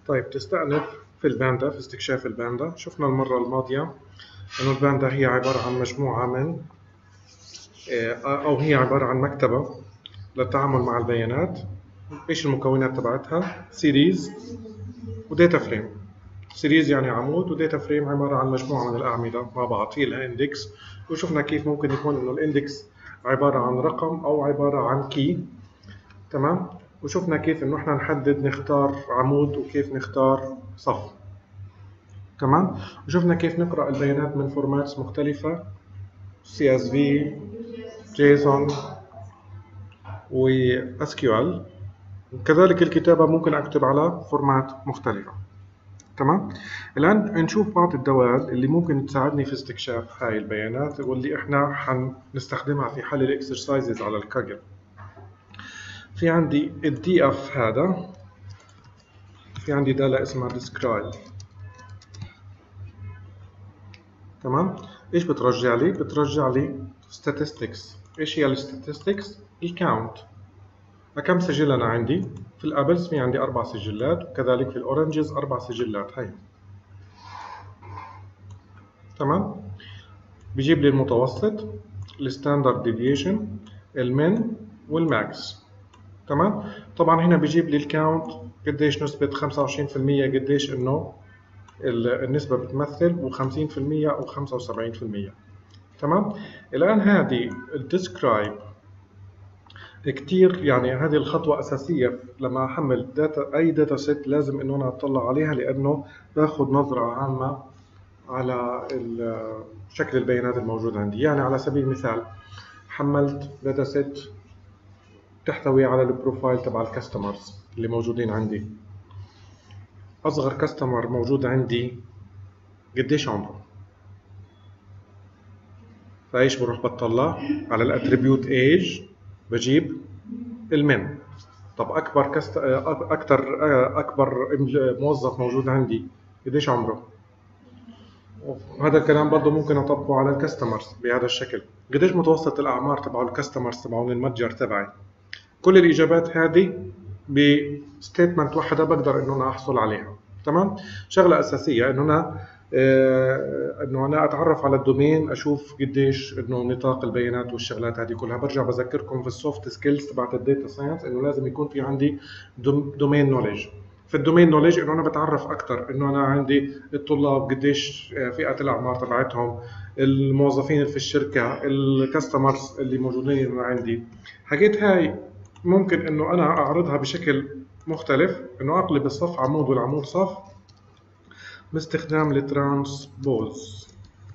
طيب تستأنف في الباندا، في استكشاف الباندا. شفنا المرة الماضية إنه الباندا هي عبارة عن مجموعة من أو هي عبارة عن مكتبة للتعامل مع البيانات. إيش المكونات تبعتها؟ سيريز وداتا فريم. سيريز يعني عمود، وداتا فريم عبارة عن مجموعة من الأعمدة مع بعض هي الاندكس. وشفنا كيف ممكن يكون إنه الاندكس عبارة عن رقم أو عبارة عن كي. تمام. وشفنا كيف إنه إحنا نحدد نختار عمود وكيف نختار صف. تمام. وشفنا كيف نقرأ البيانات من فورماتس مختلفة، CSV، JSON و SQL. وكذلك الكتابة ممكن أكتب على فورمات مختلفة. تمام. الآن نشوف بعض الدوال اللي ممكن تساعدني في استكشاف هاي البيانات واللي إحنا حنستخدمها في حل الإكسرسايزز على الكاجل. في عندي الDF هذا، في عندي دالة اسمها describe. تمام. إيش بترجع لي؟ بترجع لي statistics. إيش هي الستاتستكس؟ الكاونت. كم سجل أنا عندي؟ في الأبلز في عندي 4 سجلات، وكذلك في الأورنجز 4 سجلات. هاي تمام. بيجيب لي المتوسط، الستاندرد ديفيشن، المين والماكس. تمام. طبعا هنا بيجيب لي الكاونت قديش نسبة 25%، قديش إنه النسبة بتمثل، و50% أو 75%. تمام. الآن هذه الديسكرايب كتير، يعني هذه الخطوة أساسية لما أحمل أي داتا سيت، لازم إنه أنا أطلع عليها، لأنه باخذ نظرة عامة على شكل البيانات الموجودة عندي. يعني على سبيل المثال حملت داتا سيت تحتوي على البروفايل تبع الكاستمرز اللي موجودين عندي. أصغر كاستمر موجود عندي قديش عمره؟ فايش بروح بطلع على الاتريبيوت ايج، بجيب المن. طب اكبر موظف موجود عندي قديش عمره؟ هذا الكلام برضه ممكن اطبقه على الكاستمرز بهذا الشكل. قديش متوسط الاعمار تبع الكاستمرز تبعون المتجر تبعي؟ كل الاجابات هذه بستيتمنت واحده بقدر انه انا احصل عليها. تمام. شغله اساسيه انه انا اتعرف على الدومين، اشوف قديش انه نطاق البيانات والشغلات هذه كلها. برجع بذكركم في السوفت سكيلز تبعت الداتا ساينس انه لازم يكون في عندي دومين نوليدج. في الدومين نوليدج انه انا بتعرف اكثر انه انا عندي الطلاب قديش فئه الاعمار تبعتهم، الموظفين في الشركه، الكاستمرز اللي موجودين عندي. حكيت هاي ممكن انه انا اعرضها بشكل مختلف، انه اقلب الصف عمود والعمود صف باستخدام الترانسبوز.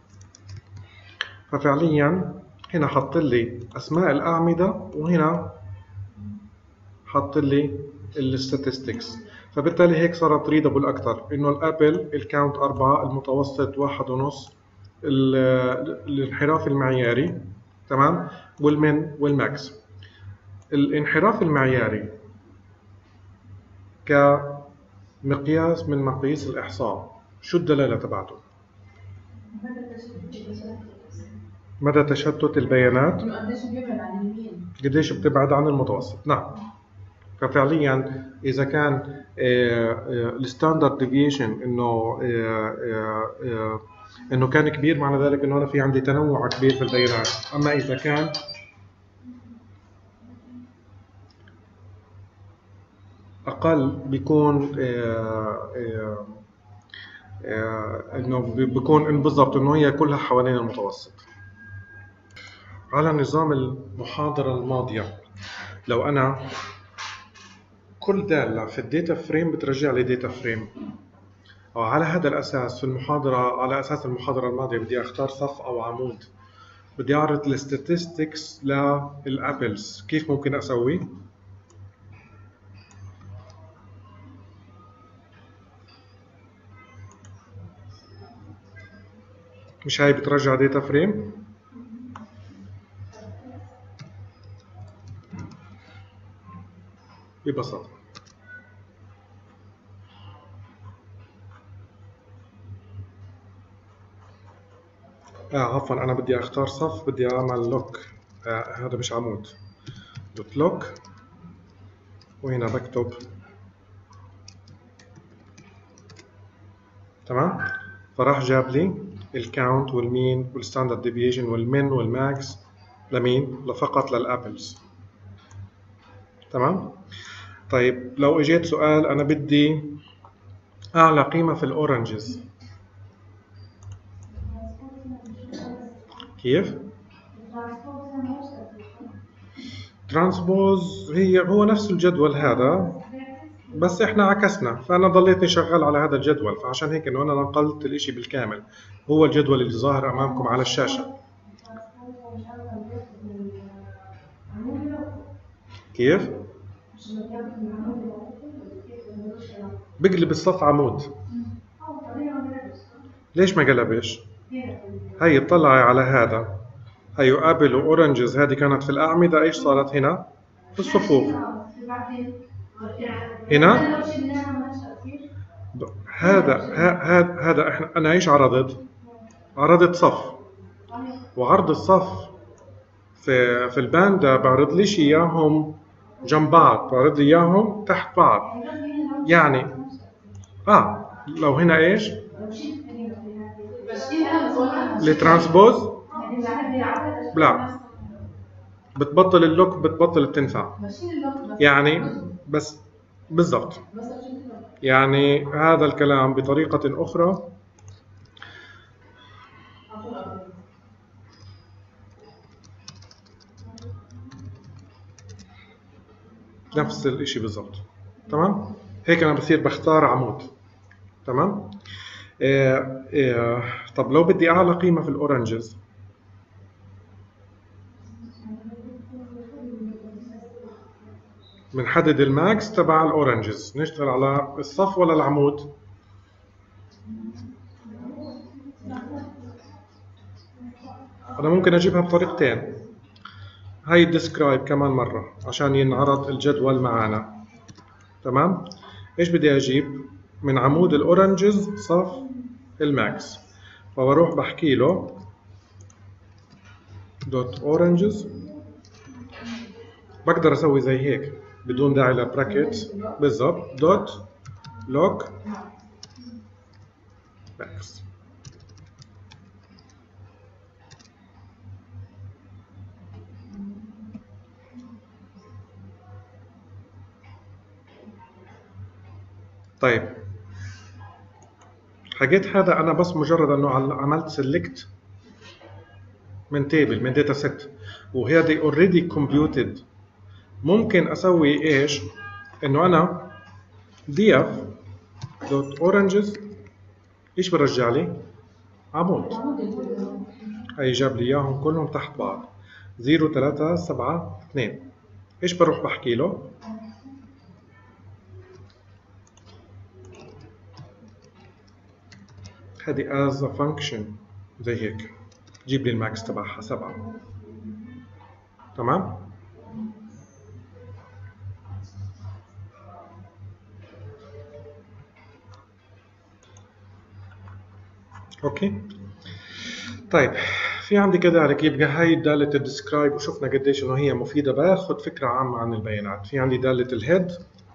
ففعليا هنا حط لي اسماء الاعمده، وهنا حط لي الستاتستكس. فبالتالي هيك صارت ريدابل اكثر، انه الابل الكاونت 4، المتوسط 1.5، الانحراف المعياري. تمام. والمن والماكس. الانحراف المعياري كمقياس من مقاييس الإحصاء، شو الدلالة تبعته؟ مدى تشتت البيانات، قديش بتبعد عن المتوسط. نعم. ففعليا إذا كان الستاندرد ديفيشن إنه كان كبير، معنى ذلك إنه أنا في عندي تنوع كبير في البيانات. أما إذا كان أقل، بيكون إنه بيكون بالضبط إنه هي كلها حوالين المتوسط. على نظام المحاضرة الماضية، لو أنا كل دالة في الداتا فريم بترجع لي داتا فريم، وعلى هذا الأساس في المحاضرة، على أساس المحاضرة الماضية بدي أختار صف أو عمود، بدي أعرض الستاتستكس للأبلز. كيف ممكن أسوي؟ مش هاي بترجع داتا فريم؟ ببساطة عفوا، أنا بدي أختار صف، بدي أعمل لوك. هذا مش عمود. دوت لوك، وهنا بكتب تمام. فراح جاب لي الكاونت والمين والستاندرد ديفيشن والمين والماكس لمين؟ فقط للابلز. تمام. طيب لو اجيت سؤال انا بدي اعلى قيمه في الاورنجز، كيف؟ ترانسبوز هو نفس الجدول هذا، بس احنا عكسنا، فانا ضليتني شغال على هذا الجدول، فعشان هيك انه انا نقلت الاشي بالكامل. هو الجدول اللي ظاهر امامكم على الشاشة. كيف؟ بقلب الصف عمود. ليش ما قلبش؟ هي اطلعي على هذا، هي ابل واورنجز هذه كانت في الاعمدة، ايش صارت هنا؟ في الصفوف. هنا هذا انا ايش عرضت؟ عرضت صف، وعرض الصف في الباندا بعرض ليش اياهم جنب بعض، بعرض لي اياهم تحت بعض. يعني لو هنا ايش؟ الترانسبوز لا، بتبطل اللوك، بتبطل تنفع. يعني بس بالضبط، يعني هذا الكلام بطريقة أخرى نفس الإشي بالضبط. تمام. هيك أنا بصير بختار عمود. تمام. طب لو بدي أعلى قيمة في الأورنجز، بنحدد الماكس تبع الأورنجز، نشتغل على الصف ولا العمود؟ أنا ممكن أجيبها بطريقتين. هاي الديسكرايب كمان مرة عشان ينعرض الجدول معنا. تمام. إيش بدي أجيب؟ من عمود الأورنجز صف الماكس، فبروح بحكي له دوت أورنجز. بقدر أسوي زي هيك بدون داعي لبراكت. بالضبط، دوت لوك ماكس. طيب حكيت هذا أنا بس مجرد أنه عملت سيلكت من تيبل من داتا سيت، وهذه اوريدي كومبيوتد. ممكن أسوي إيش؟ إنه أنا df دوت اورنجز إيش برجع لي؟ عمود. هي جاب لي إياهم كلهم تحت بعض 0 3 7 2. إيش بروح بحكي له؟ هذه as a function زي هيك، جيب لي الماكس تبعها 7. تمام. اوكي. طيب في عندي كذلك، يبقى هاي دالة الديسكرايب وشفنا قديش انه هي مفيدة. باخذ فكرة عامة عن البيانات. في عندي دالة الهيد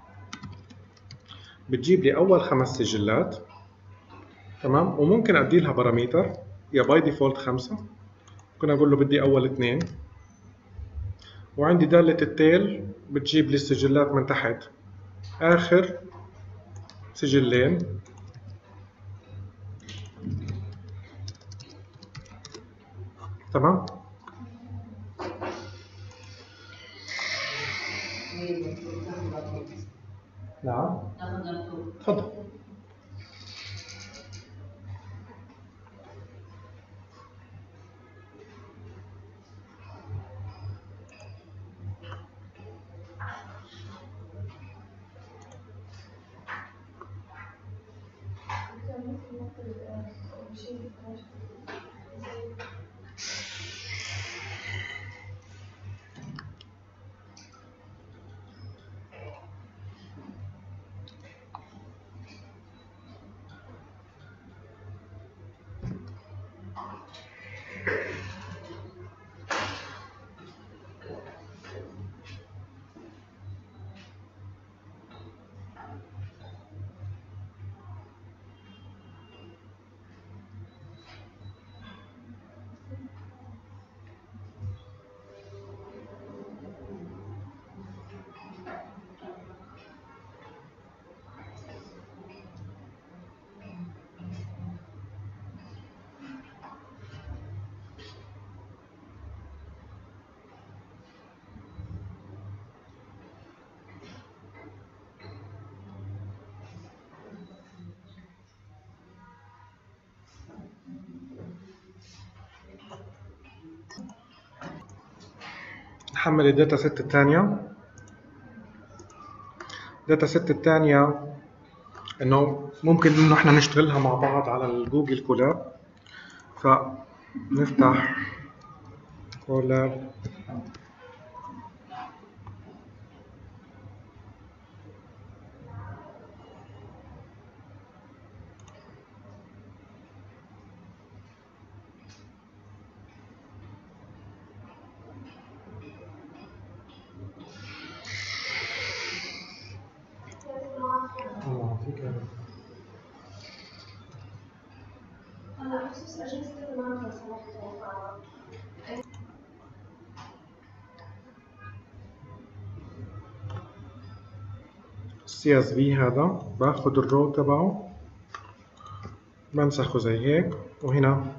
بتجيب لي اول 5 سجلات. تمام. وممكن ادي لها باراميتر، يا باي ديفولت 5، ممكن اقول له بدي اول 2. وعندي دالة التيل بتجيب لي السجلات من تحت، اخر سجلين. تمام. نعم تفضل. نحمل الداتا سيت الثانية. الداتا سيت الثانية انه ممكن انه احنا نشتغلها مع بعض على الجوجل كولاب. فنفتح كولاب CSV. هذا باخد الرو تبعه بنسخه زي هيك، وهنا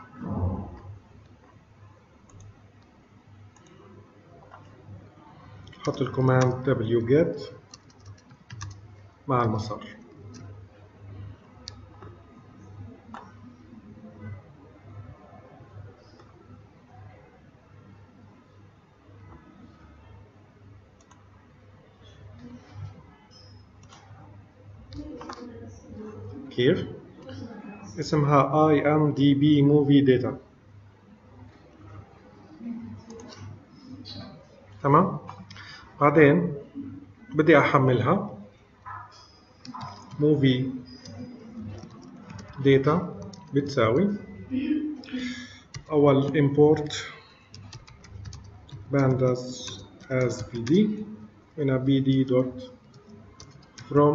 حط الكوماند wget مع المسار. كيف؟ اسمها IMDb Movie Data. تمام؟ بعدين بدي أحملها Movie Data بتساوي أول import pandas as pd، هنا pd dot from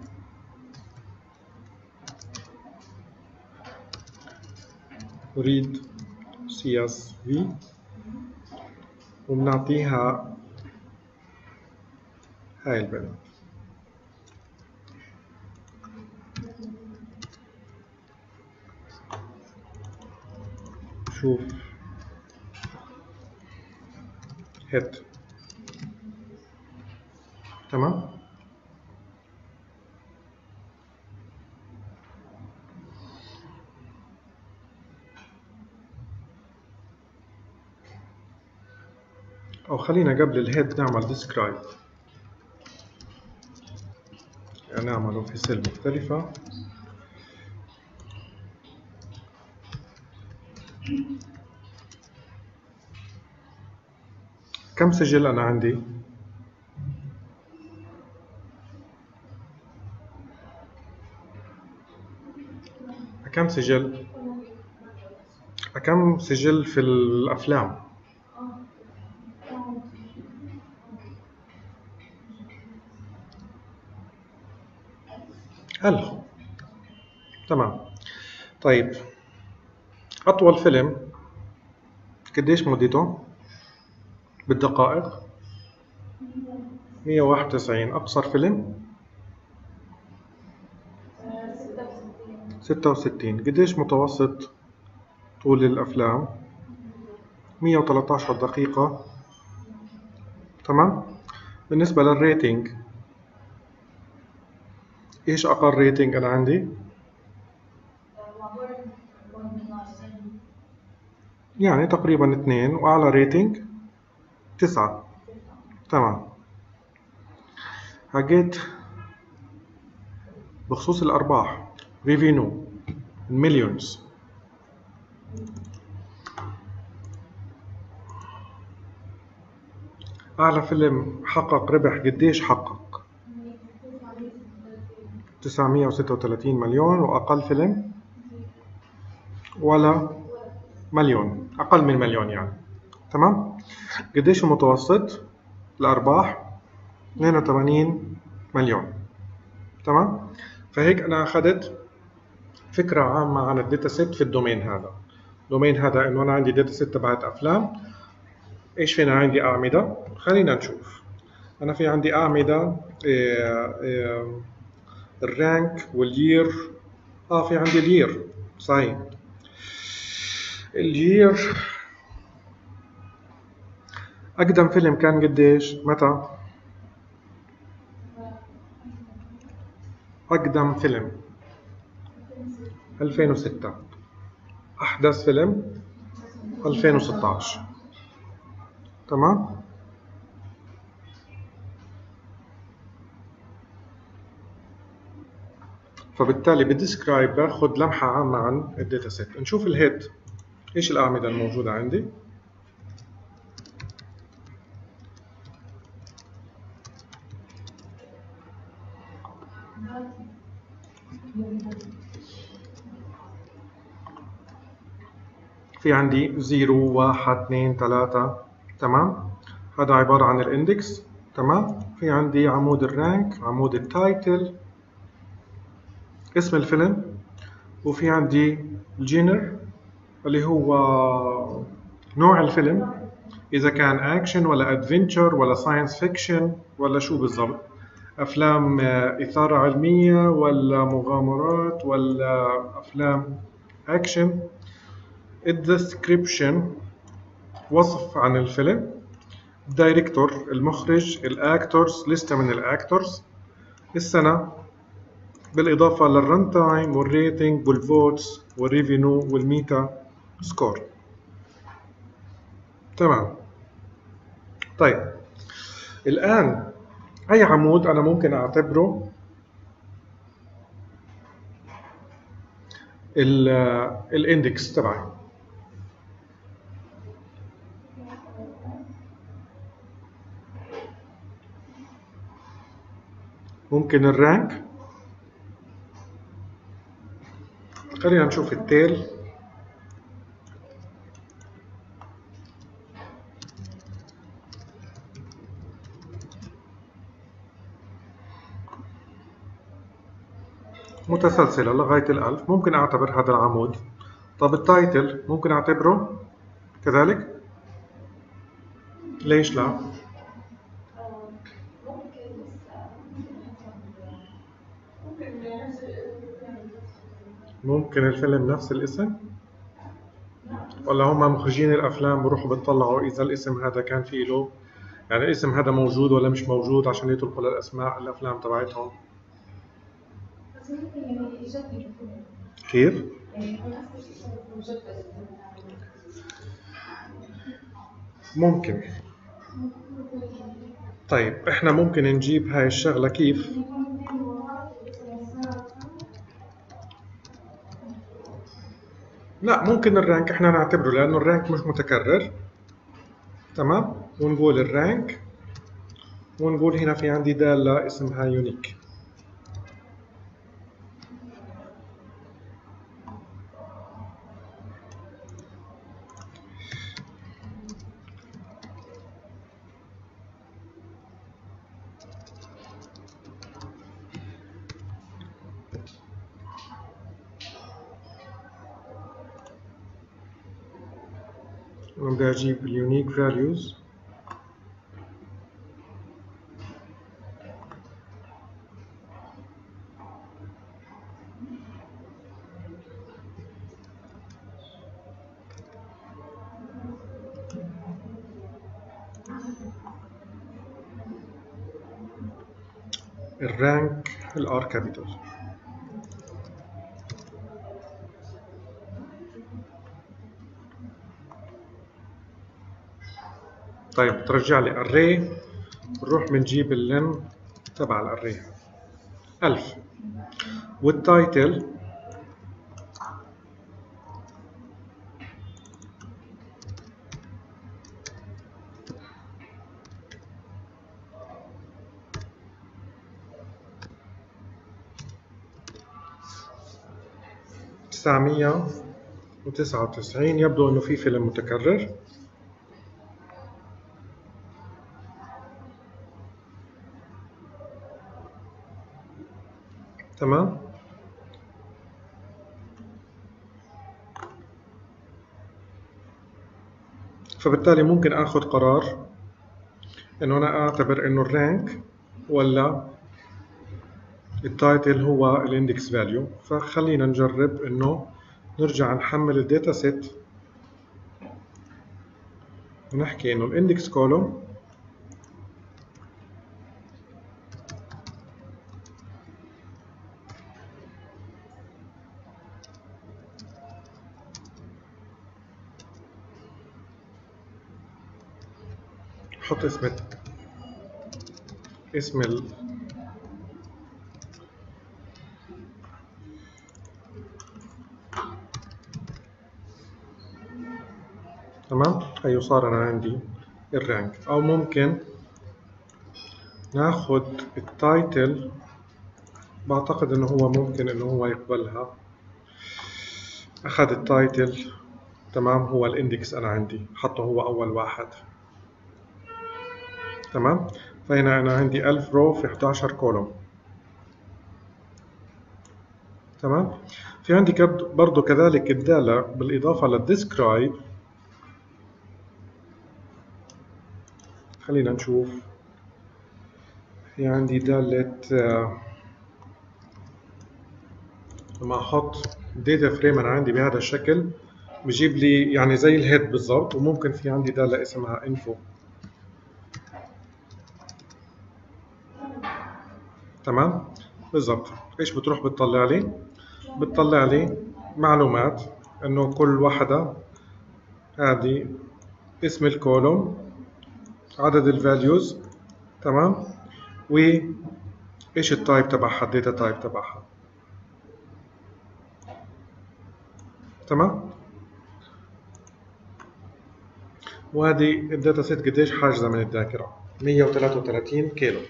read CSV، وبنعطيها هاي البيانات. شوف hit. تمام. أو خلينا قبل الهيد نعمل describe، يعني نعمله في سيل مختلفة. كم سجل أنا عندي؟ كم سجل؟ كم سجل في الأفلام؟ ألف. تمام. طيب أطول فيلم قديش مدته بالدقائق؟ 191. أقصر فيلم 66. قديش متوسط طول الأفلام؟ 113 دقيقة. تمام. بالنسبة للريتنج، إيش أقل ريتنج أنا عندي؟ يعني تقريبا 2، وأعلى ريتنج 9. تمام. حكيت بخصوص الأرباح ريفينيو مليونز. أعلى فيلم حقق ربح قديش حقق؟ 936 مليون. وأقل فيلم ولا مليون، أقل من مليون يعني. تمام. قديش المتوسط الأرباح؟ 82 مليون. تمام. فهيك أنا أخذت فكرة عامة عن الداتا سيت في الدومين هذا. الدومين هذا إنه أنا عندي داتا سيت تبعت أفلام. إيش فينا عندي أعمدة؟ خلينا نشوف. أنا في عندي أعمدة الرانك والير. في عندي الير. صحيح. الير أقدم فيلم كان قديش؟ متى؟ أقدم فيلم 2006. أحدث فيلم 2016. تمام. فبالتالي بالديسكرايب باخذ لمحة عامة عن الداتا سيت. نشوف الهيد، ايش الأعمدة الموجودة عندي. في عندي 0 1 2 3 تمام، هذا عبارة عن الاندكس تمام. في عندي عمود الرانك، عمود التايتل، اسم الفيلم، وفي عندي الجينر اللي هو نوع الفيلم، إذا كان أكشن ولا أدفنتشر ولا ساينس فيكشن ولا شو بالضبط، أفلام إثارة علمية ولا مغامرات ولا أفلام أكشن. الديسكريبشن وصف عن الفيلم. الدايركتور المخرج، الأكتورز لستة من الأكتورز، السنة، بالإضافة للرن تايم والريتنج والفوتس والريفينيو والميتا سكور. تمام. طيب الآن أي عمود أنا ممكن أعتبره الاندكس تبعي. ممكن الرانك، خلينا نشوف التيل. متسلسلة لغاية 1000، ممكن أعتبر هذا العمود. طب التايتل ممكن أعتبره كذلك؟ ليش لا؟ ممكن الفيلم نفس الاسم؟ ولا هم مخرجين الأفلام بروحوا بتطلعوا إذا الاسم هذا كان فيه له، يعني الاسم هذا موجود ولا مش موجود عشان يطلقوا للأسماء الأفلام تبعتهم؟ كيف؟ ممكن. طيب احنا ممكن نجيب هاي الشغلة كيف؟ لا، ممكن الرانك احنا نعتبره لأنه الرانك مش متكرر تمام، ونقول الرانك، ونقول هنا في عندي دالة اسمها يونيك. بدي أجيب اليونيك فاليوز. الرانك الار كابيتال. طيب ترجع لي array، بنروح بنجيب اللين تبع الاري 1000، والتايتل تسعمية وتسعة وتسعين. يبدو انه في فيلم متكرر. تمام. فبالتالي ممكن اخذ قرار انه انا اعتبر انه الرانك ولا التايتل هو الاندكس فاليو. فخلينا نجرب انه نرجع نحمل الداتا سيت ونحكي انه الاندكس كولوم حط اسم تمام. هي صار انا عندي الرانك. او ممكن ناخد التايتل، بعتقد انه هو ممكن انه هو يقبلها. اخذ التايتل، تمام، هو الاندكس انا عندي حطه هو اول واحد. تمام. فهنا انا عندي 1000 رو في 11 كولوم. تمام. في عندي برضو كذلك الدالة بالاضافة للديسكرايب. خلينا نشوف. في عندي دالة لما احط داتا فريم انا عندي بهذا الشكل بجيب لي يعني زي الهيد بالضبط. وممكن في عندي دالة اسمها انفو. تمام. بالضبط. ايش بتروح بتطلع لي؟ بتطلع لي معلومات انه كل وحدة هذه اسم الكولوم، عدد الفاليوز، تمام، وايش التايب تبعها، الداتا تايب تبعها. تمام. وهذه الداتا سيت قديش حاجزة من الذاكرة؟ 133 كيلو.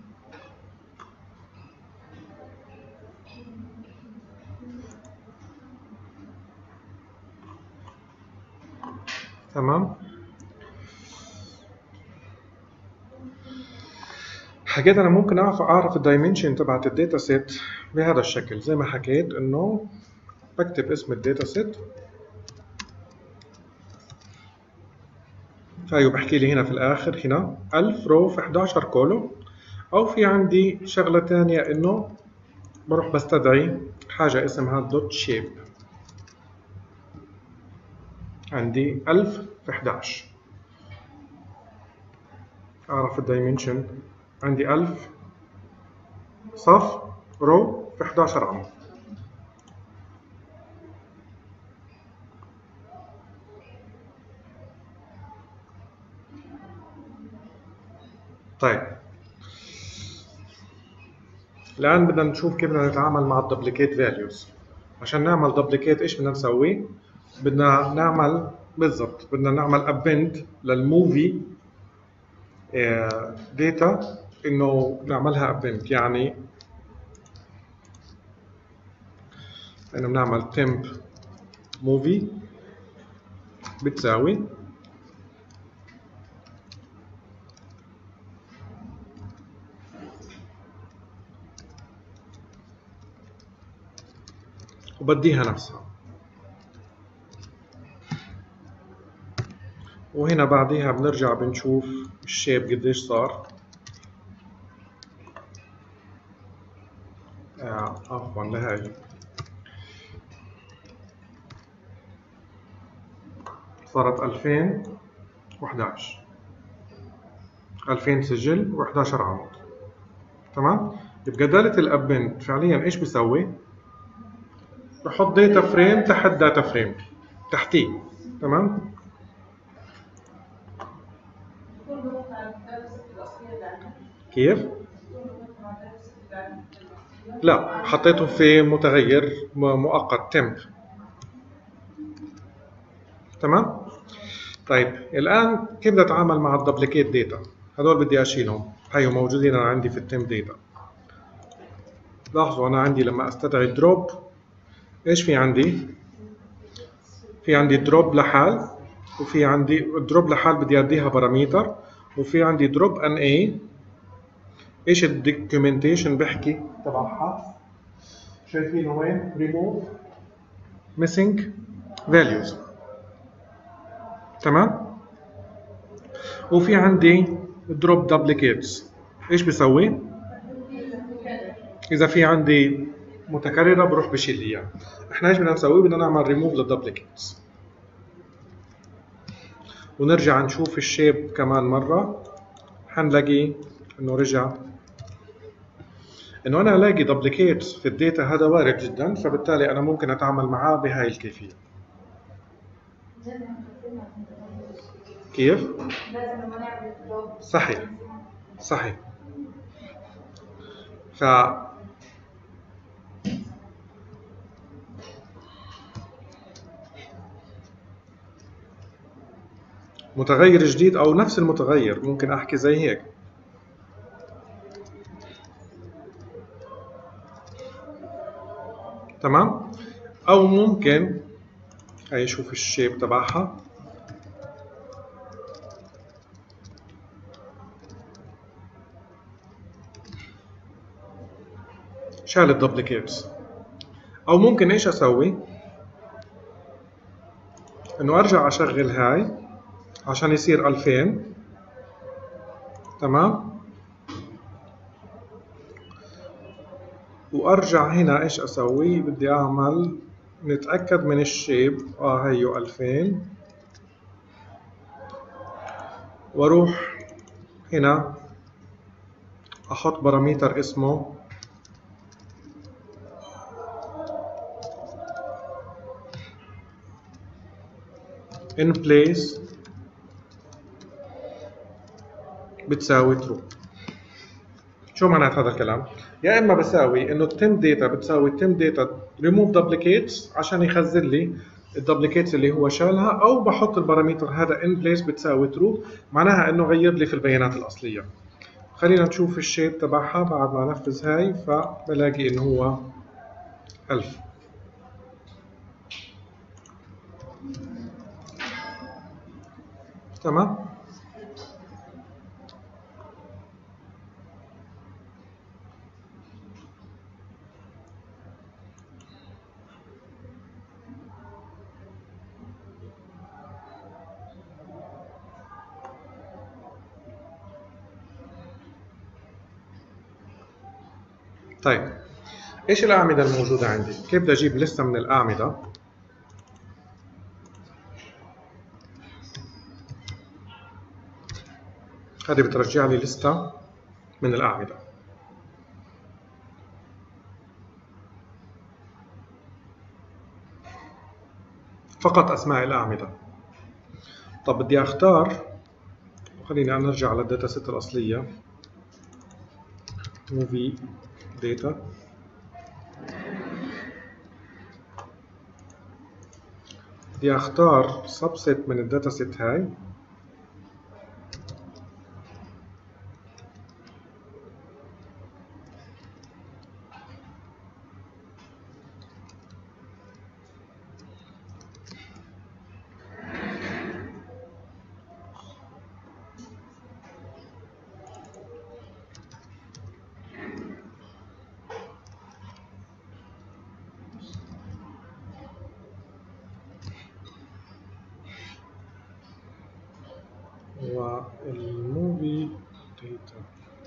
تمام. حكيت انا ممكن اعرف الدايمنشن تبعت الداتا سيت بهذا الشكل، زي ما حكيت انه بكتب اسم الداتا سيت. فايو بحكي لي هنا في الاخر هنا 1000 رو في 11 كولوم. او في عندي شغلة تانية انه بروح بستدعي حاجة اسمها دوت شيب. عندي 1000 في 11. اعرف الدايمنشن، عندي 1000 صف رو في 11 عمود. طيب الآن بدنا نشوف كيف بدنا نتعامل مع الدوبليكيت فاليوز. عشان نعمل دوبليكيت ايش بدنا نسوي؟ بدنا نعمل بالضبط بدنا نعمل ابند للموفي داتا، انه نعملها ابند يعني انه بنعمل temp movie بتساوي وبديها نفسها. وهنا بعديها بنرجع بنشوف الشيب قديش صار. عفوا لهاي صارت 2011، 2000 سجل و11 عمود. تمام. يبقى دالة الابند فعليا ايش بيسوي؟ بحط داتا فريم تحت داتا فريم تحتيه. تمام. كيف؟ لا، حطيته في متغير مؤقت temp. تمام. طيب الآن كيف بدي أتعامل مع الدبليكيت داتا؟ هدول بدي أشيلهم، هيو موجودين أنا عندي في التيم داتا. لاحظوا أنا عندي لما أستدعي دروب إيش في عندي؟ في عندي دروب لحال، وفي عندي دروب لحال بدي أديها باراميتر، وفي عندي دروب ان اي. إيش الدوكيومنتيشن بحكي تبعها؟ شايفينه وين؟ ريموف ميسنج فاليوز. تمام. وفي عندي دروب دوبليكيتس. ايش بيسوي؟ اذا في عندي متكرره بروح بشيل لي اياها. احنا ايش بدنا نسوي؟ بدنا نعمل ريموف للدوبليكيتس. ونرجع نشوف الشيب كمان مره، حنلاقي انه رجع. انه انا الاقي دوبليكيتس في الداتا هذا وارد جدا، فبالتالي انا ممكن اتعامل معاه بهاي الكيفيه. كيف؟ صحيح صحيح. ف متغير جديد أو نفس المتغير، ممكن أحكي زي هيك. تمام؟ أو ممكن هاي شوف الشيب تبعها، شال الدبليكيتس. أو ممكن إيش أسوي؟ إنه أرجع أشغل هاي عشان يصير 2000. تمام؟ وأرجع هنا إيش أسوي؟ بدي أعمل نتأكد من الشيب، هيو 2000، وأروح هنا أحط باراميتر اسمه in place بتساوي true. شو معنات هذا الكلام؟ يا اما بساوي انه التم داتا بتساوي التم داتا ريموف دوبليكيتس عشان يخزن لي الدوبليكيتس اللي هو شالها، او بحط البارامتر هذا ان بليس بتساوي ترو، معناها انه غير لي في البيانات الاصليه. خلينا نشوف الشيب تبعها بعد ما انفذ هاي، فبلاقي انه هو 1000. تمام. طيب ايش الاعمده الموجوده عندي؟ كيف بدي اجيب لسته من الاعمده؟ هذه بترجع لي لسته من الاعمده. فقط اسماء الاعمده. طب بدي اختار، خليني نرجع للداتا سيت الاصليه، موفي داتا. بدي اختار سبسيت من الداتا سيت هاي، والموفي داتا.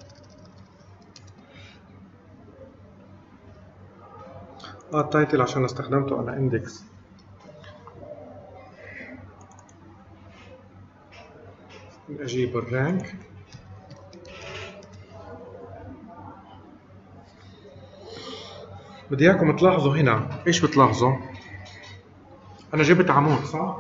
التايتل عشان استخدمته انا اندكس. اجيب الرانك، بدي اياكم تلاحظوا هنا. ايش بتلاحظوا؟ انا جبت عمود صح؟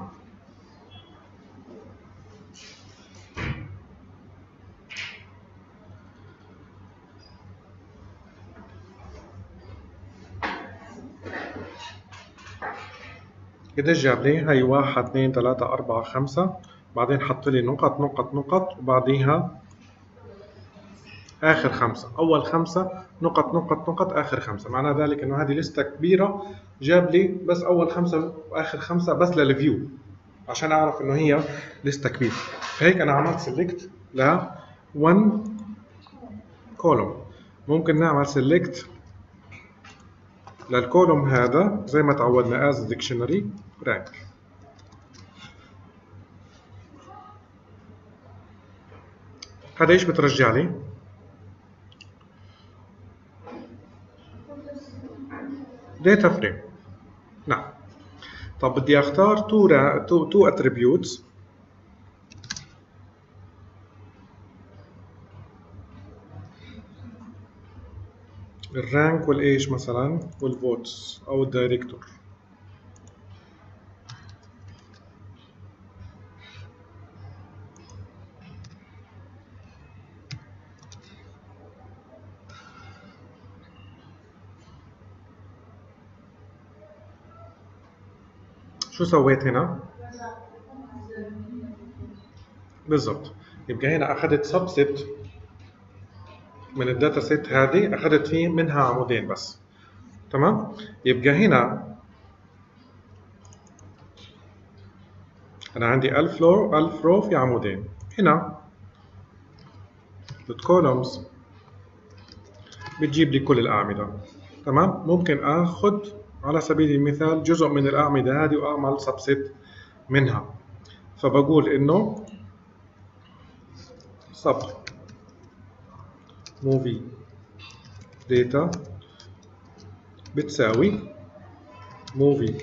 قديش جاب لي؟ هي 1 2 3 4 5، بعدين حط لي نقط نقط نقط، وبعديها آخر 5، أول 5 نقط نقط نقط، آخر 5. معنى ذلك إنه هذه لستة كبيرة، جاب لي بس أول 5 وآخر 5 بس للفيو، عشان أعرف إنه هي لستة كبيرة. فهيك أنا عملت سيلكت ل 1 كولوم. ممكن نعمل سيلكت للكولوم هذا زي ما تعودنا as dictionary rank. هذا ايش بترجع لي؟ داتا فريم. نعم. طب بدي اختار تو attributes، الرانك والايش مثلا والفوتس او الدايركتور. شو سويت هنا؟ بالضبط. يبقى هنا اخذت سبست من الداتا سيت هذه، اخذت فيه منها عمودين بس. تمام. يبقى هنا انا عندي 1000 رو في عمودين. هنا الكولومز بتجيب لي كل الاعمده. تمام. ممكن اخذ على سبيل المثال جزء من الاعمده هذه واعمل سبست منها، فبقول انه سب موفي داتا بتساوي موفي،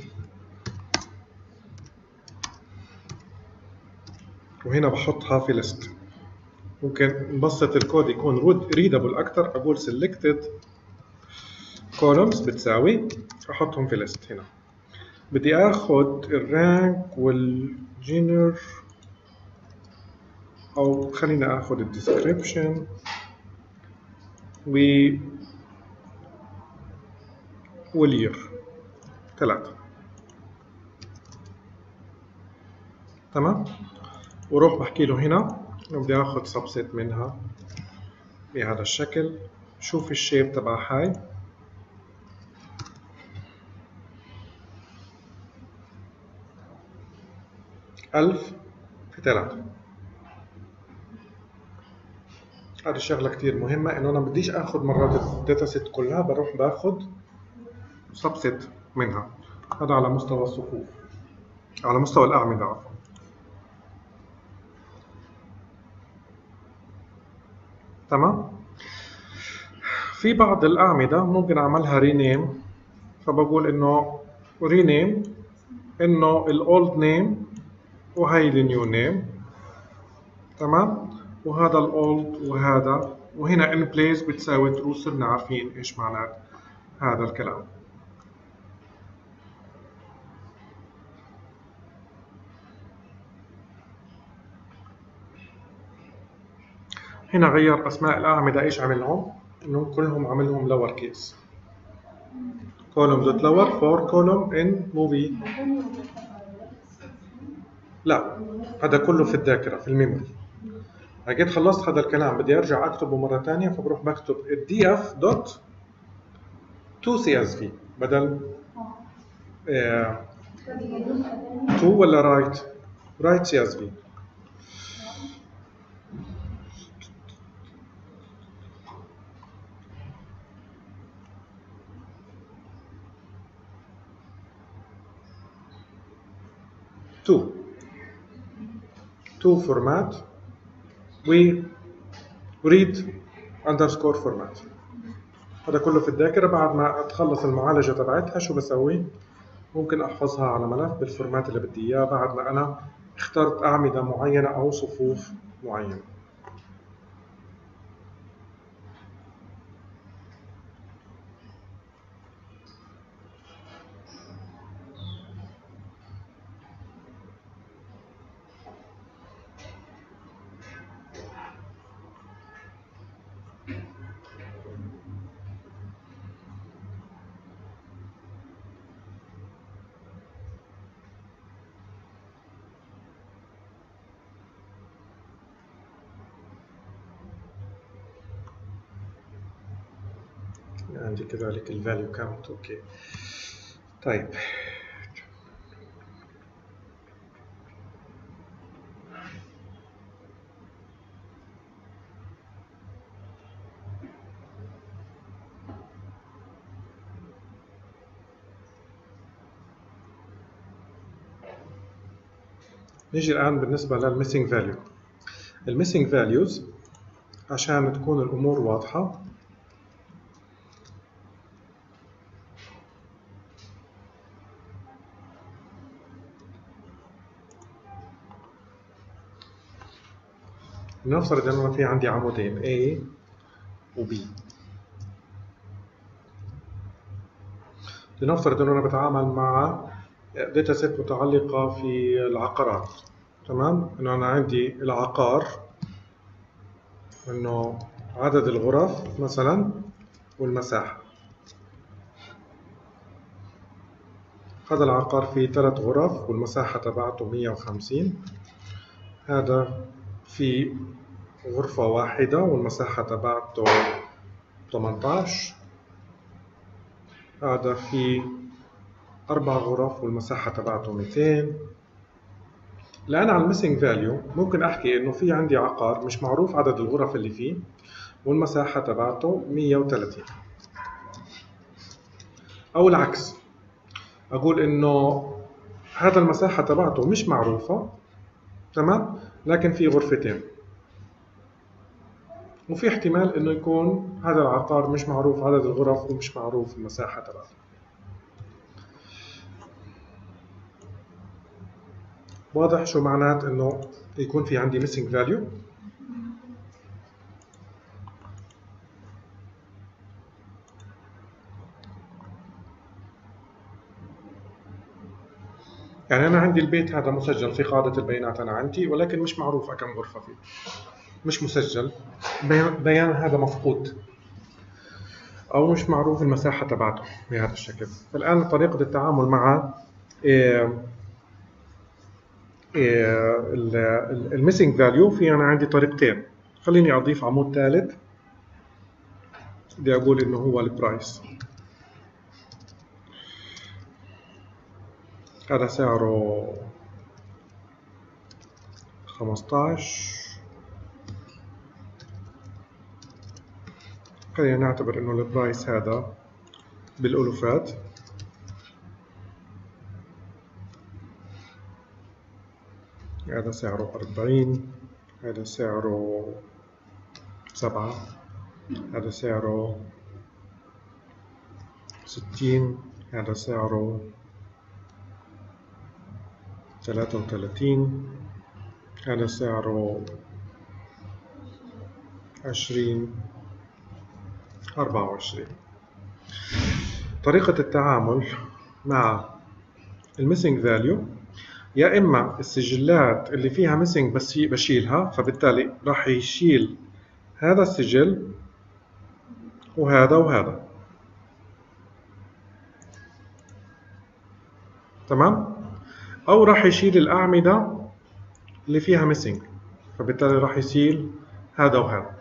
وهنا بحطها في ليست. ممكن نبسط الكود يكون ريدابل اكثر، اقول selected columns بتساوي، احطهم في ليست. هنا بدي اخذ الرانك والجينر، او خلينا اخذ الديسكريبشن والير 3. تمام. وروح بحكي له هنا بدي اخذ سبست منها بهذا الشكل. شوف الشيب تبع هاي، ألف في 3. هذه الشغلة كتير مهمة، إنه أنا بديش آخذ مرات الداتا سيت كلها، بروح باخذ سبست منها. هذا على مستوى الصفوف، على مستوى الأعمدة عفوا. تمام. في بعض الأعمدة ممكن أعملها رينيم، فبقول إنه رينيم إنه الأولد نيم وهي النيو نيم. تمام. وهذا الأولد وهذا، وهنا in place بتساوي true. صرنا عارفين إيش معنات هذا الكلام. هنا غير أسماء الأعمدة. إيش عملهم؟ إنهم كلهم عملهم lower case. column dot lower for column in movie. لا، هذا كله في الذاكرة في الميموري. أجيت خلصت هذا الكلام بدي أرجع أكتبه مرة تانية، فبروح بكتب df دوت to csv بدل to ولا write csv. to format و read underscore format. هذا كله في الذاكرة. بعد ما أتخلص المعالجة تبعتها شو بسوي؟ ممكن أحفظها على ملف بالفورمات اللي بدي إياه بعد ما أنا اخترت أعمدة معينة أو صفوف معينة. عندي كذلك الفاليو كاونت. اوكي. طيب نيجي الآن بالنسبة للميسنج فاليو. الميسنج فاليوز عشان تكون الأمور واضحة، لنفترض أن أنا في عندي عمودين A و B. لنفترض أن أنا بتعامل مع داتا سيت متعلقة في العقارات. تمام. إنه أنا عندي العقار، إنه عدد الغرف مثلا والمساحة. هذا العقار فيه 3 غرف والمساحة تبعته 150. هذا في غرفة واحدة والمساحة تبعته 18. هذا في 4 غرف والمساحة تبعته 200. الآن على الميسنج فاليو ممكن أحكي إنه في عندي عقار مش معروف عدد الغرف اللي فيه والمساحة تبعته 130، أو العكس أقول إنه هذا المساحة تبعته مش معروفة، تمام، لكن في غرفتين، وفي احتمال إنه يكون هذا العقار مش معروف عدد الغرف ومش معروف المساحة تبعته. واضح شو معنات إنه يكون في عندي missing value؟ يعني أنا عندي البيت هذا مسجل في قاعدة البيانات أنا عندي، ولكن مش معروف كم غرفة فيه، مش مسجل، بيان هذا مفقود أو مش معروف المساحة تبعته بهذا الشكل. فالآن طريقة التعامل مع الميسنج فاليو في أنا عندي طريقتين. خليني أضيف عمود ثالث، بدي أقول إنه هو البرايس. هذا سعره 15. خلينا نعتبر إنه البرايس هذا بالألوفات. هذا سعره 40. هذا سعره 7. هذا سعره 60. هذا سعره 33. هذا سعره 20. 24. طريقة التعامل مع الميسنج فاليو، يا إما السجلات اللي فيها ميسنج بس بشيلها، فبالتالي راح يشيل هذا السجل وهذا وهذا، تمام؟ أو راح يشيل الأعمدة اللي فيها ميسنج، فبالتالي راح يشيل هذا وهذا.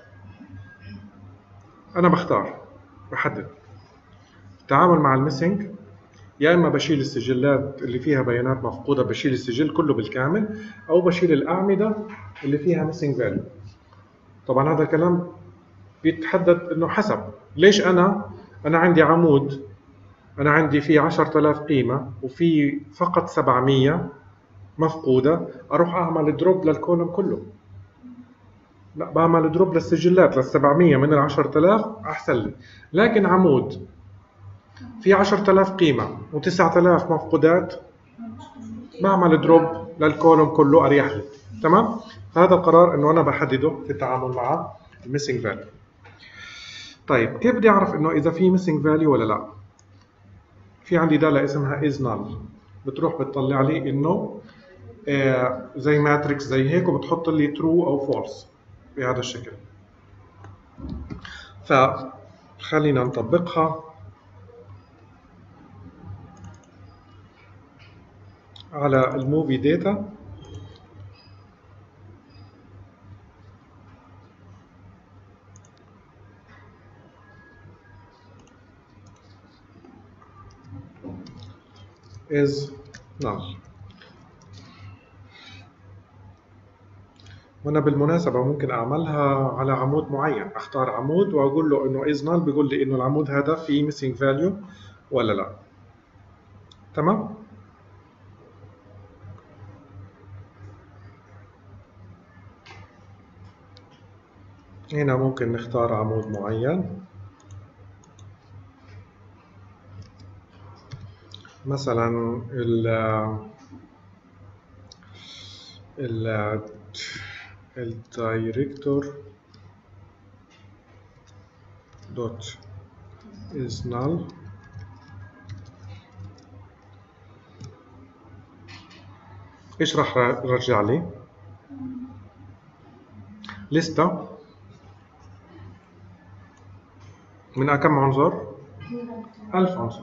أنا بختار، بحدد. التعامل مع الميسنج يا إما بشيل السجلات اللي فيها بيانات مفقودة، بشيل السجل كله بالكامل، أو بشيل الأعمدة اللي فيها ميسنج فاليو. طبعا هذا الكلام بيتحدد إنه حسب ليش أنا عندي عمود، أنا عندي فيه 10,000 قيمة وفي فقط 700 مفقودة، أروح أعمل دروب للكولوم كله؟ لا، بعمل دروب للسجلات لل700 من 10,000 أحسن لي. لكن عمود في 10,000 قيمة و9,000 مفقودات، بعمل دروب للكولوم كله أريح لي، تمام؟ فهذا القرار إنه أنا بحدده في التعامل مع الميسنج فاليو. طيب كيف بدي أعرف إنه إذا في ميسنج فاليو ولا لا؟ في عندي دالة اسمها is null، بتروح بتطلع لي إنه زي ماتريكس زي هيك، وبتحط لي true أو false بهذا الشكل. فخلينا نطبقها على الموفي داتا. is null. وانا بالمناسبة ممكن اعملها على عمود معين، اختار عمود واقول له انه is null، بيقول لي انه العمود هذا فيه missing value ولا لا، تمام؟ هنا ممكن نختار عمود معين، مثلا الدايركتور دوت is null. ايش راح يرجع لي؟ لستة من كم عنصر؟ 1000 عنصر.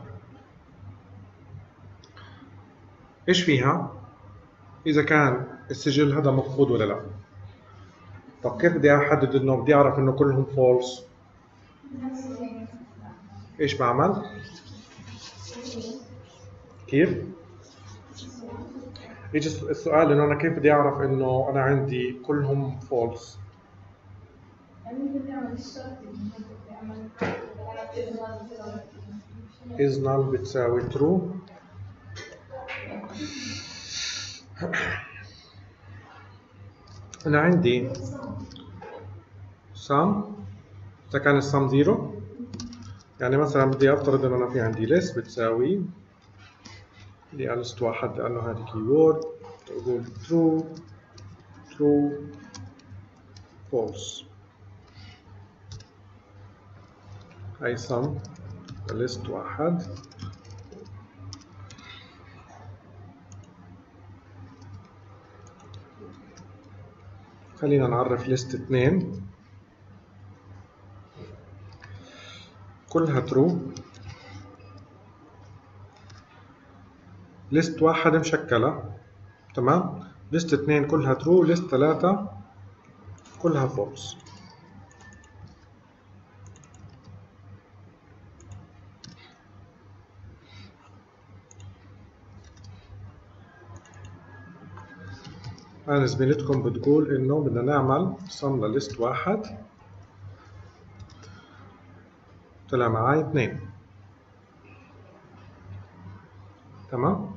ايش فيها؟ اذا كان السجل هذا مفقود ولا لا. طب كيف بدي احدد انه بدي اعرف انه كلهم فولس؟ ايش بعمل؟ كيف؟ يجي السؤال انه انا كيف بدي اعرف انه انا عندي كلهم فولس؟ is null بتساوي true. انا عندي sum، اذا كان السم زيرو يعني مثلا بدي افترض انه انا في عندي list بتساوي بدي list واحد لانه هذه keyword، بقول true true false. هاي sum list واحد. خلينا نعرف list 2 كلها true. list واحد مشكلة، تمام. list 2 كلها true، list 3 كلها false. أنا زميلتكم بتقول إنه بدنا نعمل sum لليست واحد، طلع معي 2، تمام.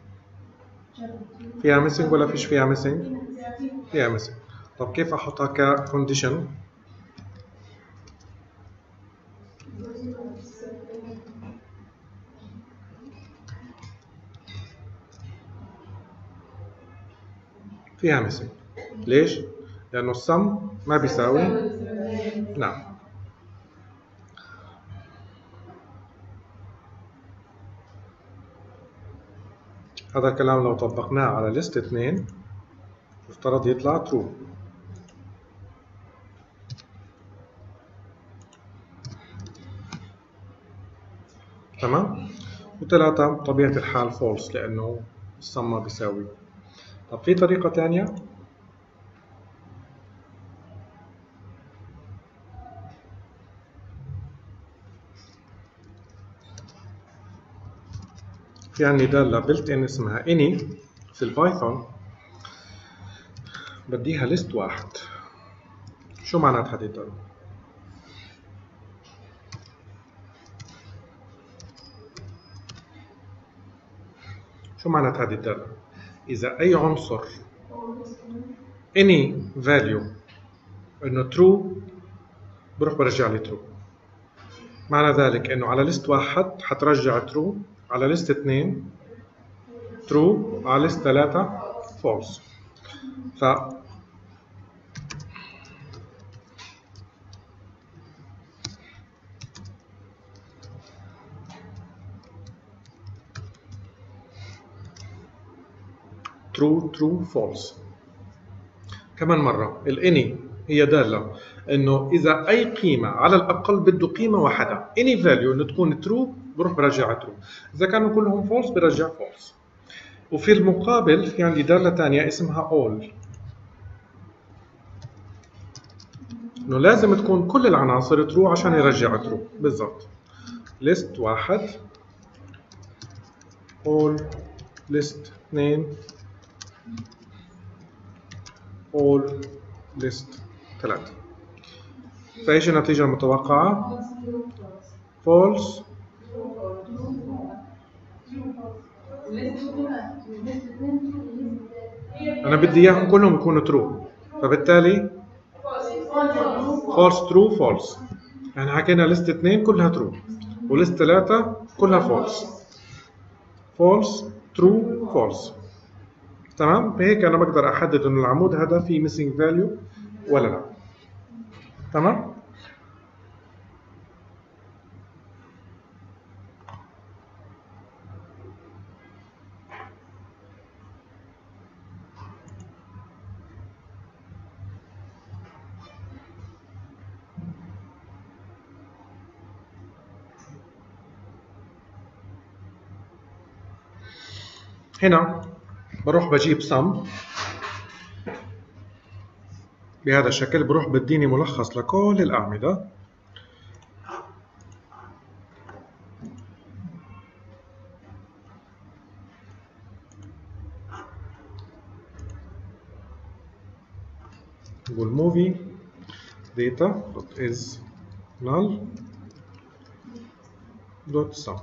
فيها missing ولا فيش فيها missing؟ فيها missing. طب كيف أحطها ككونديشن؟ فيها missing. ليش؟ لأنه السم ما بيساوي، نعم. هذا الكلام لو طبقناه على ليست 2 يفترض يطلع true. تمام. وثلاثة بطبيعة الحال false لأنه السم ما بيساوي. طب في طريقة ثانية؟ في عندي دالة built in اسمها any في البايثون، بديها list واحد. شو معناتها هذه الدالة؟ شو معنات هذه الدالة؟ إذا أي عنصر any value إنه true بروح برجع لي true. معنى ذلك إنه على list واحد حترجع true، على list 2 true، على list 3 false. ف true true false. كمان مرة الاني هي دالة انه اذا اي قيمة على الاقل بده قيمة واحدة any value انه تكون true بروح برجع true، اذا كانوا كلهم false برجع false. وفي المقابل في عندي دالة ثانية اسمها all، انه لازم تكون كل العناصر true عشان يرجع true بالضبط. list واحد all list 2 all list 3. فايش النتيجة المتوقعة؟ false أنا بدي إياهم كلهم يكونوا true، فبالتالي false true false. يعني حكينا list 2 كلها true ولست 3 كلها false. false true false. تمام. بهيك أنا بقدر أحدد إنه العمود هذا فيه missing value ولا لا. تمام. هنا بروح بجيب sum بهذا الشكل. بروح بديني ملخص لكل الأعمدة. بقول movie data is null sum.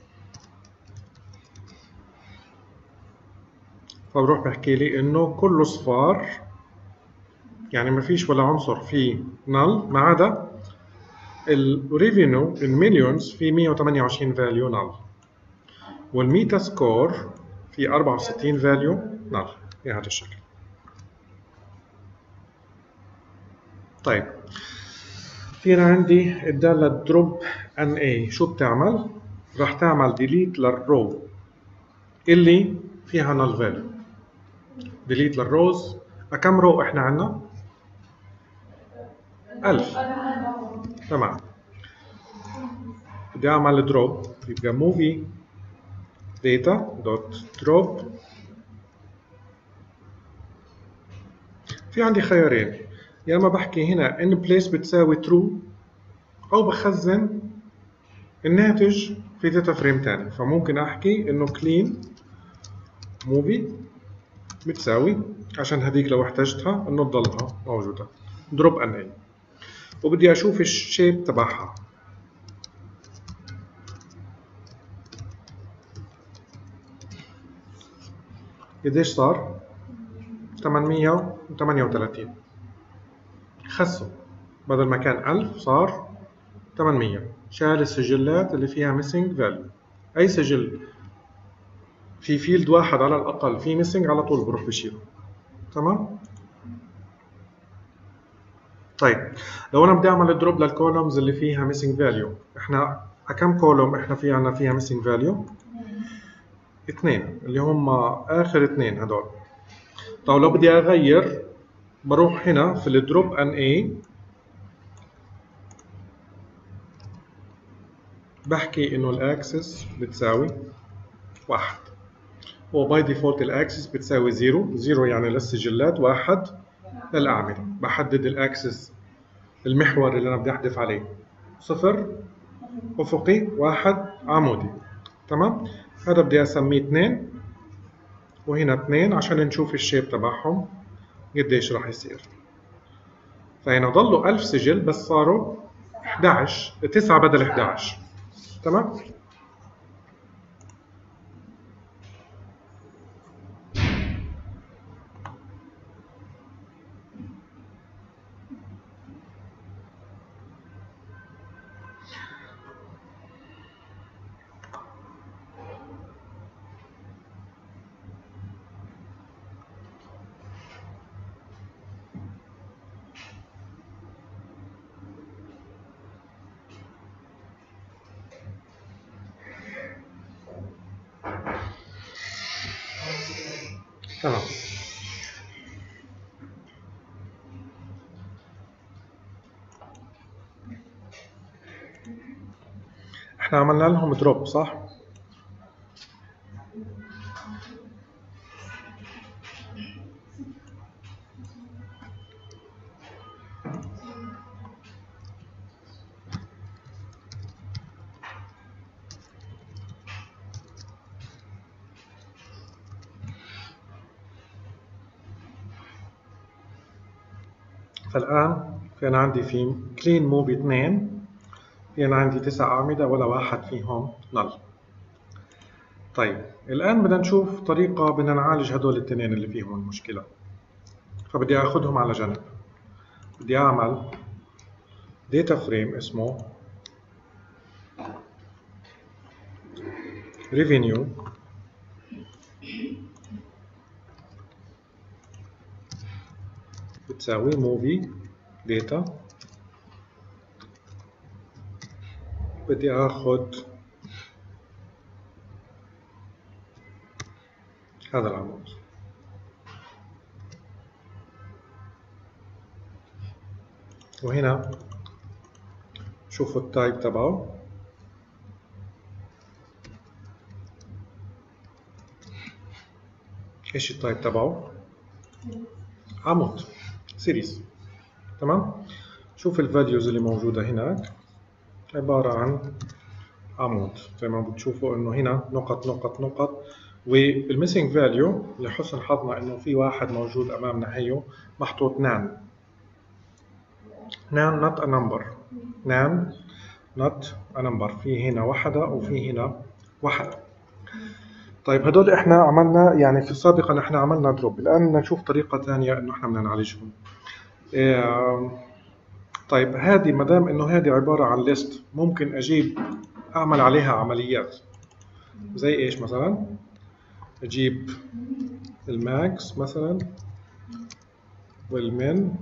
فبروح بحكي لي انه كله صفار، يعني ما فيش ولا عنصر فيه null ما عدا الريفينيو المليونز في 128 فاليو null، والميتا سكور في 64 فاليو null بهذا الشكل. طيب في عندي الدالة دروب ان اي، شو بتعمل؟ راح تعمل ديليت للرو اللي فيها null value. ديليت للروز. كم رو احنا عندنا؟ 1000. تمام. بدي اعمل دروب، يبقى موفي داتا دوت دروب. في عندي خيارين، يا اما بحكي هنا ان بليس بتساوي ترو، او بخزن الناتج في داتا فريم تاني. فممكن احكي انه كلين موفي بتساوي، عشان هديك لو احتجتها انه تضلها موجودة، دروب ان اي. وبدي اشوف الشيب تبعها. قديش صار؟ 838. خسوا، بدل ما كان 1000 صار 800. شال السجلات اللي فيها missing value. أي سجل في فيلد واحد على الأقل في missing على طول بروح بشيله. تمام؟ طيب لو أنا بدي أعمل دروب للكولومز اللي فيها missing value، إحنا كم كولوم إحنا في عنا فيها missing value؟ 2 اللي هم آخر 2 هدول. طيب لو بدي أغير بروح هنا في الدروب ان اي، بحكي انه الاكسس بتساوي 1. هو باي ديفولت الاكسس بتساوي 0. 0 يعني للسجلات، 1 للاعمده. بحدد الاكسس المحور اللي انا بدي احذف عليه، 0 افقي، 1 عمودي. تمام. هذا بدي اسميه 2 وهنا 2 عشان نشوف الشيب تبعهم قديش راح يصير. فهنا ضلوا 1000 سجل بس صاروا 11، 9 بدل 11. تمام. تمام. احنا عملنا لهم دروب صح؟ فالآن في أنا عندي في كلين موفي 2، في أنا عندي 9 أعمدة ولا واحد فيهم نل. طيب الآن بدنا نشوف طريقة بدنا نعالج هدول الاثنين اللي فيهم المشكلة. فبدي أخذهم على جنب. بدي أعمل داتا فريم اسمه revenue بتساوي موفي داتا. بدي أخذ هذا العمود، وهنا شوفوا التايب تبعه. ايش التايب تبعه؟ عمود سيريز. تمام. شوف الفاليوز اللي موجودة هناك عبارة عن عمود، زي ما بتشوفوا انه هنا نقط نقط نقط، والميسنج فاليو لحسن حظنا انه في واحد موجود امامنا هيو محطوط نان not a number، نان not a number، في هنا وحدة وفي هنا وحدة. طيب هدول احنا عملنا يعني في سابقا احنا عملنا دروب، الان بدنا نشوف طريقة ثانية انه احنا بدنا نعالجهم. طيب هذه ما دام انه هذه عبارة عن ليست، ممكن اجيب اعمل عليها عمليات زي ايش مثلا؟ اجيب الماكس مثلا والمن،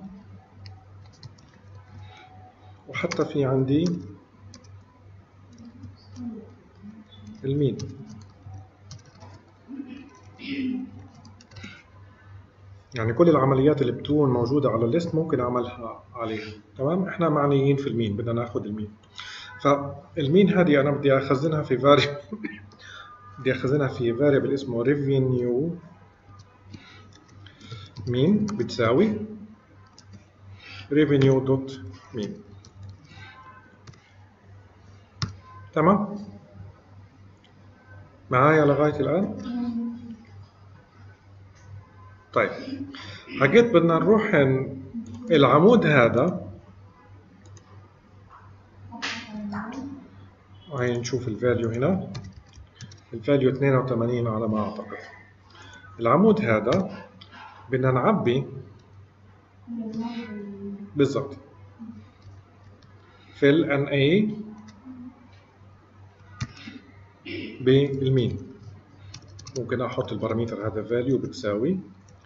وحتى في عندي المين. يعني كل العمليات اللي بتكون موجودة على الليست ممكن أعملها عليها. تمام. إحنا معنيين في المين، بدنا ناخد المين. فالمين هذه أنا بدي أخزنها في بدي أخزنها في variable اسمه revenue mean بتساوي revenue.mean. تمام معايا لغاية الآن؟ طيب حكيت بدنا نروح العمود هذا، هاي نشوف الفاليو هنا، الفاليو 82 على ما أعتقد. العمود هذا بدنا نعبي بالضبط في ال NA بالمين. ممكن أحط البارامتر هذا فاليو بتساوي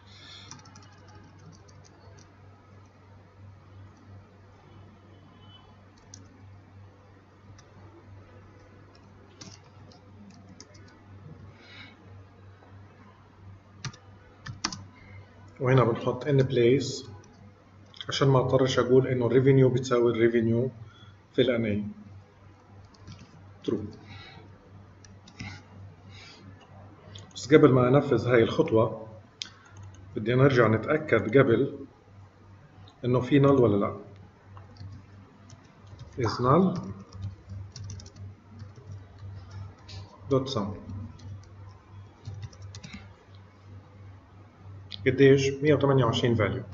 وهنا بنحط in place عشان ما اضطرش اقول انه الريفينيو بتساوي الريفينيو في ال NA true. بس قبل ما انفذ هاي الخطوة بدي نرجع نتأكد قبل انه في null ولا لا. is null dot sum قديش؟ 128 فاليو.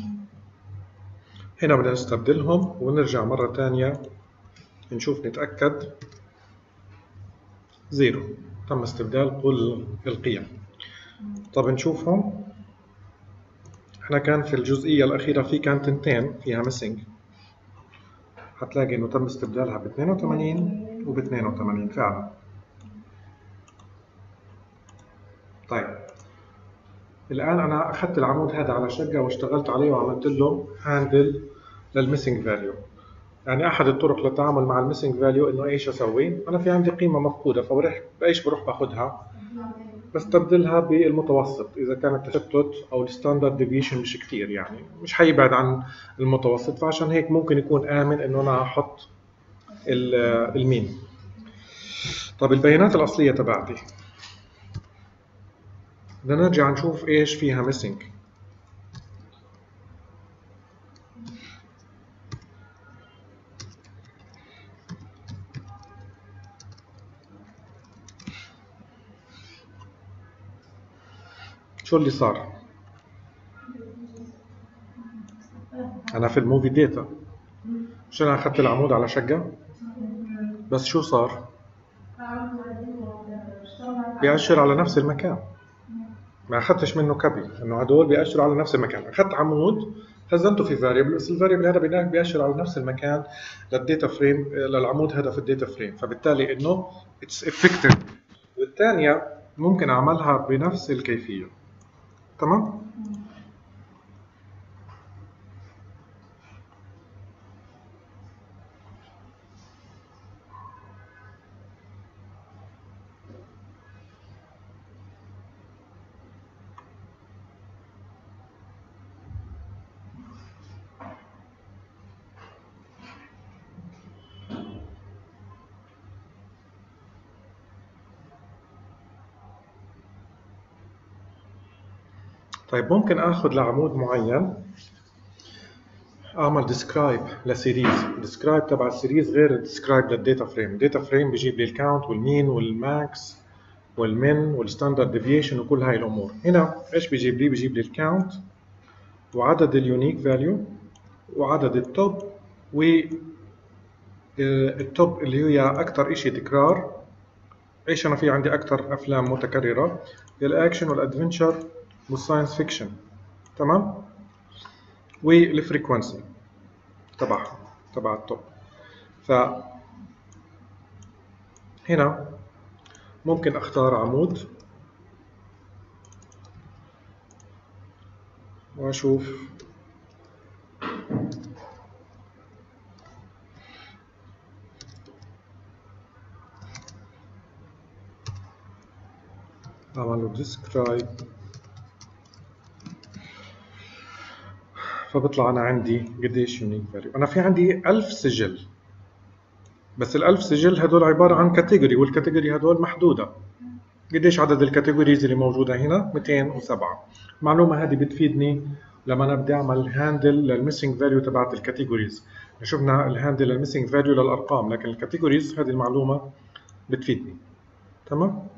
هنا بدنا نستبدلهم ونرجع مرة تانية نشوف نتأكد زيرو، تم استبدال كل القيم. طب نشوفهم. احنا كان في الجزئية الأخيرة في كان تنتين فيها missing، هتلاقي انه تم استبدالها ب 82 وب 82 فعلا. طيب الآن أنا أخذت العمود هذا على شقة واشتغلت عليه وعملت له هاندل للميسنج فاليو. يعني أحد الطرق للتعامل مع الميسنج فاليو إنه إيش أسوي؟ أنا في عندي قيمة مفقودة، فبروح بإيش بروح باخدها؟ بستبدلها بالمتوسط إذا كان التشتت أو الستاندرد ديفيشن مش كتير، يعني مش حيبعد عن المتوسط، فعشان هيك ممكن يكون آمن إنه أنا أحط المين. طب البيانات الأصلية تبعتي بدنا نرجع نشوف إيش فيها ميسنج. شو اللي صار؟ أنا في الموفي داتا مش أنا أخذت العمود على شقة، بس شو صار؟ بيأشر على نفس المكان، ما أخذتش منه كبي، إنه هدول بيأشروا على نفس المكان. أخذت عمود خزنته في فاريبل، بس الفاريبل هذا بينك بيأشر على نفس المكان للداتا فريم، للعمود هذا في الداتا فريم، فبالتالي إنه اتس افكتيف. والثانية ممكن أعملها بنفس الكيفية. تمام؟ طيب ممكن آخذ لعمود معين اعمل ديسكرايب لسيريز. ديسكرايب تبع السيريز غير الديسكرايب للداتا فريم. الداتا فريم بيجيب لي الكاونت والمين والماكس والمين والستاندرد ديفيشن وكل هاي الامور. هنا ايش بيجيب لي؟ بيجيب لي الكاونت وعدد اليونيك فاليو وعدد التوب، والتوب اللي هي اكثر شيء تكرار. ايش انا في عندي اكثر افلام متكرره؟ الاكشن والادفنتشر والساينس فيكشن. تمام. والفريكونسي تبعها تبع التوب. فهنا ممكن اختار عمود واشوف اعمل له ديسكرايب، فبطلع انا عندي قديش يونيك فاليو. انا في عندي 1000 سجل، بس ال1000 سجل هدول عباره عن كاتيجوري، والكاتيجوري هدول محدوده. قديش عدد الكاتيجوريز اللي موجوده هنا؟ 207. المعلومه هذه بتفيدني لما انا بدي اعمل هاندل للميسنج فاليو تبعت الكاتيجوريز. شفنا الهاندل للميسنج فاليو للارقام، لكن الكاتيجوريز هذه المعلومه بتفيدني. تمام.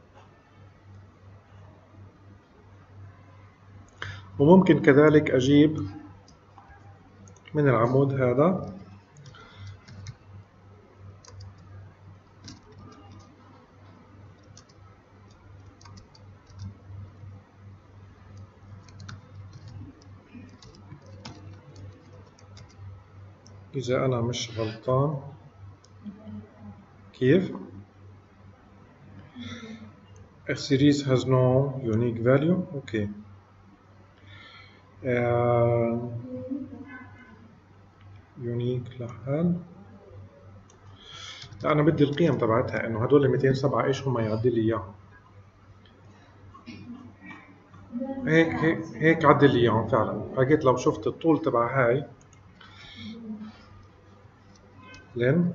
وممكن كذلك اجيب من العمود هذا إذا أنا مش غلطان. كيف؟ A series has no unique value. Okay. unique لحال. لا، أنا بدي القيم تبعتها، إنه هدول 207 إيش هم يعدي لي إياهم. هيك عدل لي إياهم فعلا. فقلت لو شفت الطول تبع هاي لين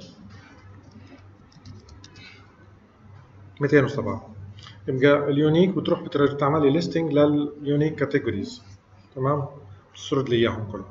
207، يبقى اليونيك بتروح بتعمل لي ليستنج لليونيك كاتيجوريز. تمام. بتسرد لي إياهم كلهم.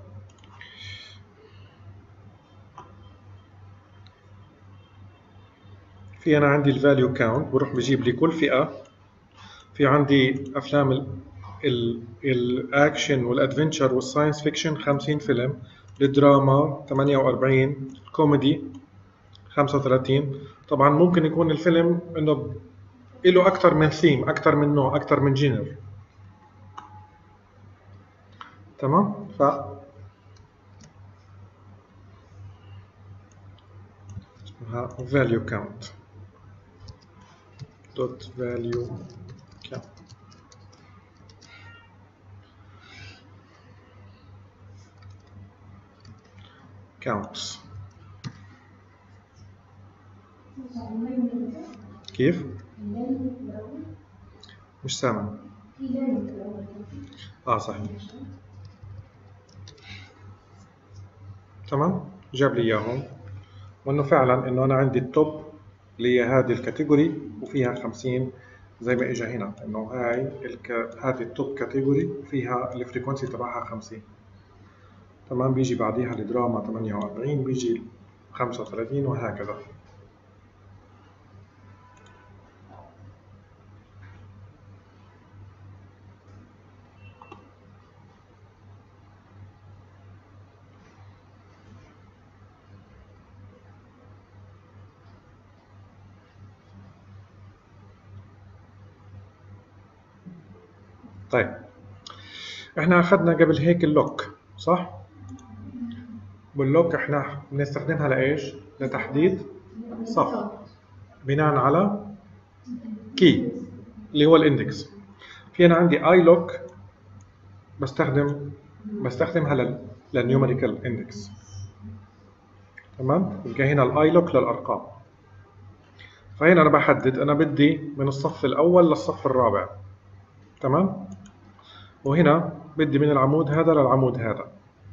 في أنا عندي الفاليو كاونت، بروح بجيب لي كل فئة. في عندي أفلام الأكشن والأدفنتشر والساينس فيكشن 50 فيلم، الدراما 48، الكوميدي 35. طبعا ممكن يكون الفيلم إنه له أكثر من ثيم، أكثر من نوع، أكثر من جينر. تمام. اسمها value count dot value count. counts. كيف؟ مش سامع. صحيح. تمام. جاب لي اياهم، وانه فعلا انه انا عندي التوب اللي هي هذه الكاتيجوري وفيها 50 زي ما اجى هنا، انه هذه التوب كاتيجوري وفيها الفريكونسي تبعها 50. تمام. بيجي بعديها الدراما 48، بيجي 35 وهكذا. طيب، احنا اخذنا قبل هيك اللوك، صح؟ واللوك احنا بنستخدمها لايش؟ لتحديد صف بناء على كي اللي هو الاندكس. في انا عندي اي لوك بستخدمها للنيوميريكال اندكس. تمام. يبقى هنا الاي لوك للارقام. فهنا انا بحدد انا بدي من الصف الاول للصف الرابع. تمام. وهنا بدي من العمود هذا للعمود هذا،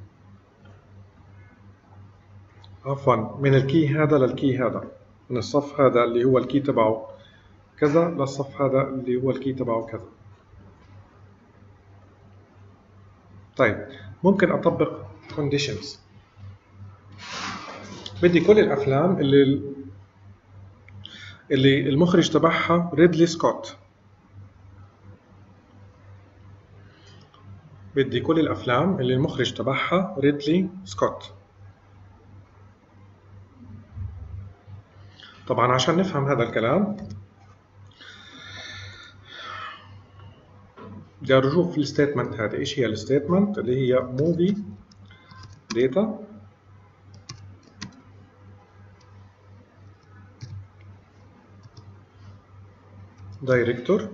عفوا من الكي هذا للكي هذا، من الصف هذا اللي هو الكي تبعه كذا للصف هذا اللي هو الكي تبعه كذا. طيب، ممكن أطبق conditions. بدي كل الأفلام اللي المخرج تبعها ريدلي سكوت. بدي كل الأفلام اللي المخرج تبعها ريدلي سكوت. طبعا عشان نفهم هذا الكلام بدي نشوف الستيتمنت هذه. ايش هي الستيتمنت؟ اللي هي موفي داتا دايركتور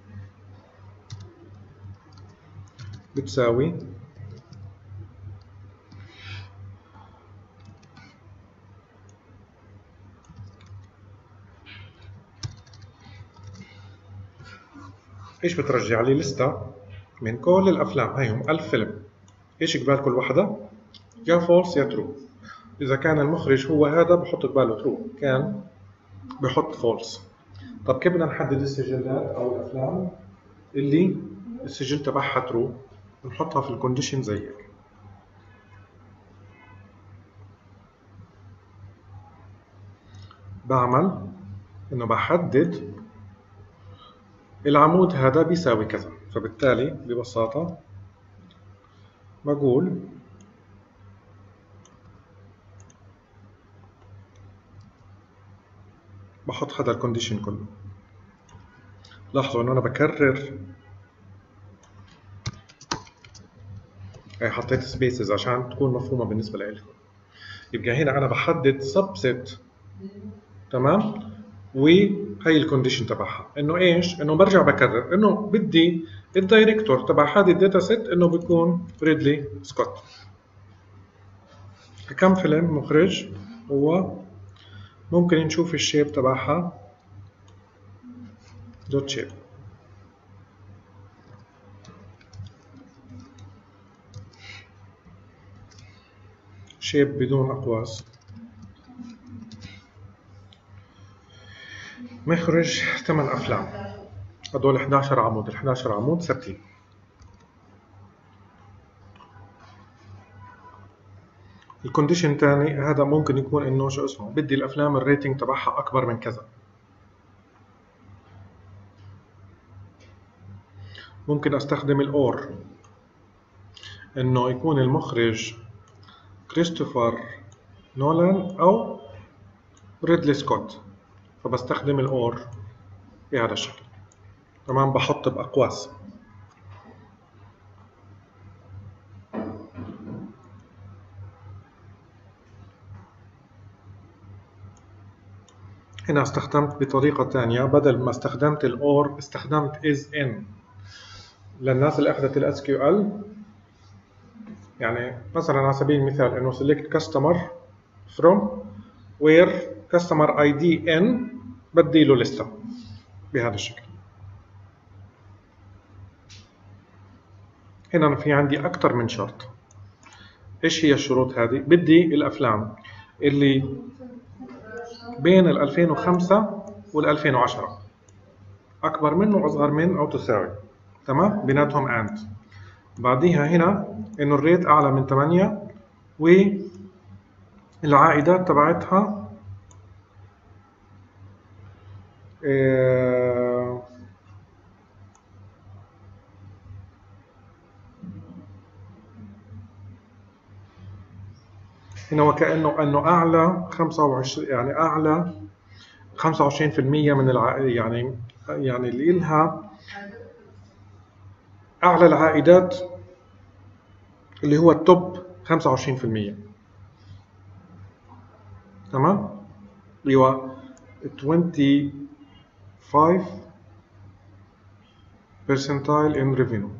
بتساوي ايش بترجع لي؟ لستة من كل الافلام، هيهم 1000 فيلم. ايش قبال كل وحده؟ يا فولس يا ترو. اذا كان المخرج هو هذا بحط قباله ترو، كان بحط فولس. طب كيف بدنا نحدد السجلات او الافلام اللي السجل تبعها ترو؟ بنحطها في الكونديشن زي هيك. بعمل انه بحدد العمود هذا بيساوي كذا، فبالتالي ببساطة بقول بحط هذا الكونديشن كله. لاحظوا انه انا بكرر، حطيت سبيسز عشان تكون مفهومة بالنسبة لكم. يبقى هنا انا بحدد سبست، تمام، وهي الكونديشن تبعها انه ايش؟ انه برجع بكرر انه بدي الدايركتور تبع هذه الداتا سيت انه بيكون ريدلي سكوت. كم فيلم مخرج هو؟ ممكن نشوف الشيب تبعها دوت شيب. شيب بدون اقواس. مخرج 8 افلام، هدول 11 عمود، ال 11 عمود ثابتين. الكونديشن تاني هذا ممكن يكون انه شو اسمه، بدي الافلام الريتنج تبعها اكبر من كذا. ممكن استخدم الاور، انه يكون المخرج كريستوفر نولان او ريدلي سكوت، فبستخدم الاور بهذا الشكل. تمام، بحط باقواس. هنا استخدمت بطريقة ثانية، بدل ما استخدمت الاور استخدمت is in. للناس اللي اخذت ال SQL، يعني مثلا على سبيل المثال انه select customer from where customer ID in، بدي له لستة بهذا الشكل. هنا أنا في عندي أكثر من شرط. إيش هي الشروط هذه؟ بدي الأفلام اللي بين ال 2005 وال 2010، أكبر منه وأصغر منه أو تساوي، تمام؟ بيناتهم AND. بعديها هنا إنه الريت أعلى من 8 والعائدات تبعتها هنا وكأنه أنه أعلى 25، يعني أعلى 25% من يعني اللي إلها أعلى العائدات اللي هو التوب 25%، تمام؟ اللي هو 25 percentile in revenue.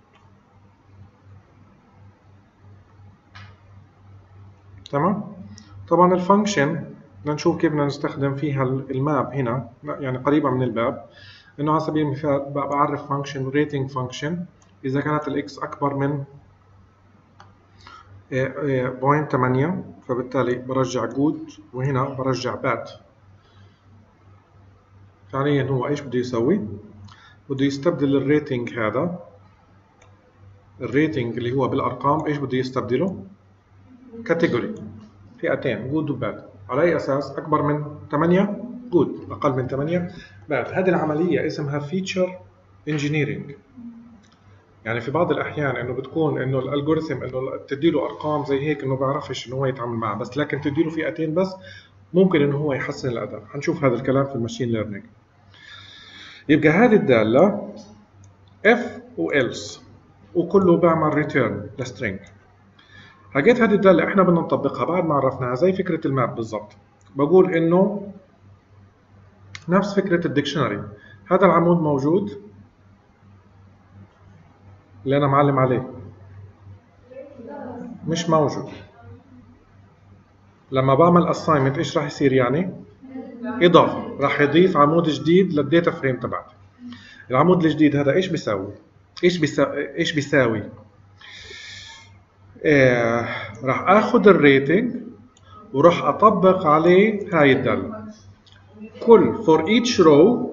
تمام؟ طبعا الفانكشن بدنا نشوف كيف بدنا نستخدم فيها الماب هنا، يعني قريبة من الباب. انه على سبيل المثال بعرف فانكشن ريتنج فانكشن اذا كانت الاكس اكبر من 0.8 فبالتالي برجع جود، وهنا برجع باد. فعليا هو ايش بده يسوي؟ بده يستبدل الريتنج هذا، الريتنج اللي هو بالارقام، ايش بده يستبدله؟ كاتيجوري، فئتين جود وباد. على اي اساس؟ اكبر من 8 جود، اقل من 8 باد. هذه العمليه اسمها فيتشر انجينيرنج. يعني في بعض الاحيان انه بتكون انه الالجوريثم انه تدي له ارقام زي هيك انه بيعرفش انه هو يتعامل معها، بس لكن تدي له فئتين بس ممكن انه هو يحسن الاداء. حنشوف هذا الكلام في الماشين ليرنينج. يبقى هذه الداله اف وelse وكله بعمل ريتيرن لسترينج. حاجات هذه الداله احنا بدنا نطبقها بعد ما عرفناها زي فكره الماب بالضبط. بقول انه نفس فكره الديكشنري، هذا العمود موجود اللي انا معلم عليه مش موجود. لما بعمل assignment ايش راح يصير؟ يعني اضافه، راح يضيف عمود جديد للداتا فريم تبعتي. العمود الجديد هذا ايش بيساوي؟ ايش بيساوي؟ راح اخذ الريتنج وراح اطبق عليه هاي الداله. كل for each row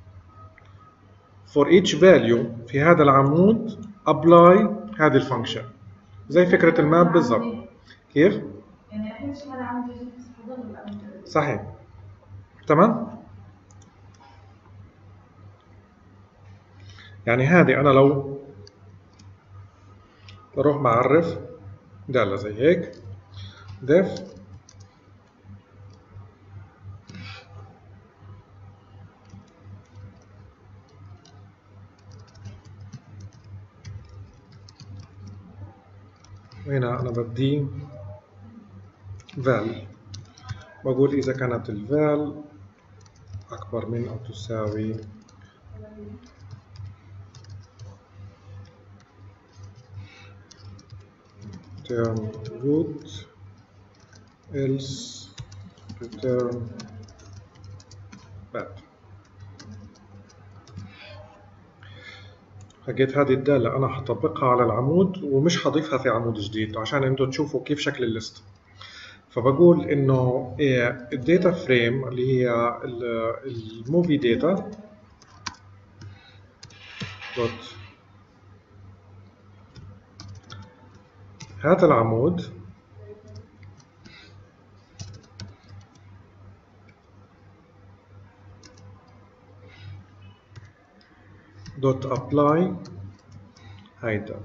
for each value في هذا العمود apply هذه الفانكشن زي فكره الماب بالضبط. كيف؟ يعني الحين هذا عمود جديد بس حضر صحيح. تمام. يعني هذه انا لو بروح بعرف دالة زي هيك def وهنا انا بدي val، بقول اذا كانت الval اكبر من او تساوي return good else return bad. حكيت هذه الدالة أنا حطبقها على العمود ومش حضيفها في عمود جديد عشان انتوا تشوفوا كيف شكل الليست. فبقول إنه الداتا فريم اللي هي الموفي داتا دوت هذا العمود دوت ابلاي هيدا.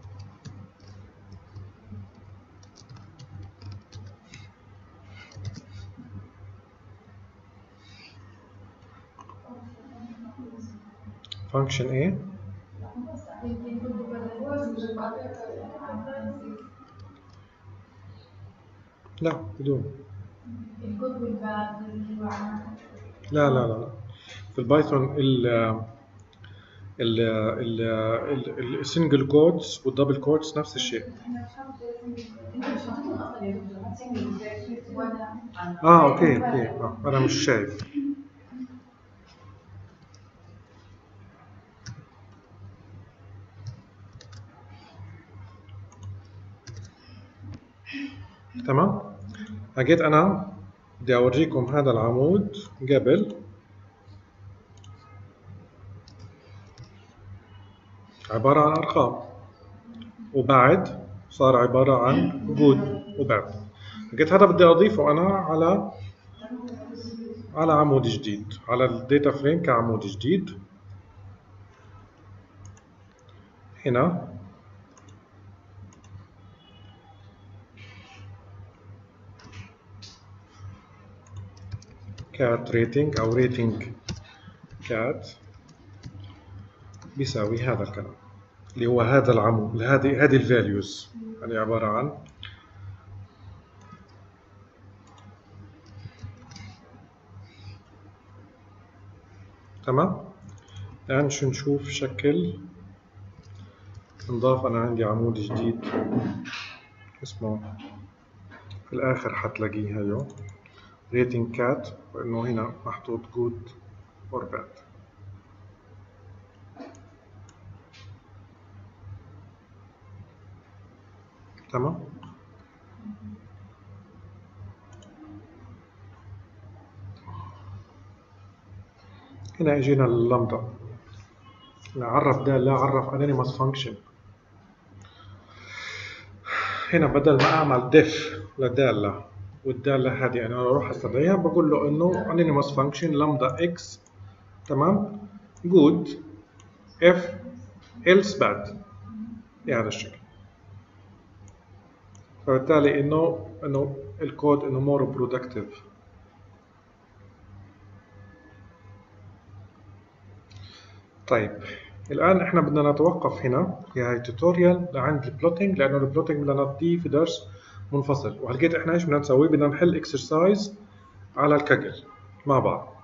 فانكشن ايه؟ لا بدون. لا لا لا في البايثون السنجل كوتس والدبل كوتس نفس الشيء. اوكي انا مش شايف. تمام. اجيت انا بدي اوريكم هذا العمود قبل عبارة عن ارقام وبعد صار عبارة عن جود وباد. قلت هذا بدي اضيفه انا على عمود جديد، على الداتا فريم كعمود جديد. هنا cat rating او rating cat بيساوي هذا الكلام اللي هو هذا العمود، هذه الفاليوز اللي عبارة عن تمام. الآن شو نشوف شكل نضاف. أنا عندي عمود جديد اسمه في الآخر حتلاقيه هيو rating cat وإنه هنا محطوط good or bad. تمام. هنا اجينا اللامدا نعرف ده، لا عرف anonymous function. هنا بدل ما اعمل ديف لدالة والدالة هذه انا اروح استدعيها بقول له انه anonymous function لامدا اكس تمام good if else bad بهذا الشكل. فبالتالي انه الكود انه more productive. طيب الآن احنا بدنا نتوقف هنا في هاي التوتوريال لعند البلوتينج، لأنه البلوتينج بدنا نضيف في درس منفصل، وهلقيت احنا ايش بدنا نسوي؟ بدنا نحل اكسرسايز على الكاجل مع بعض.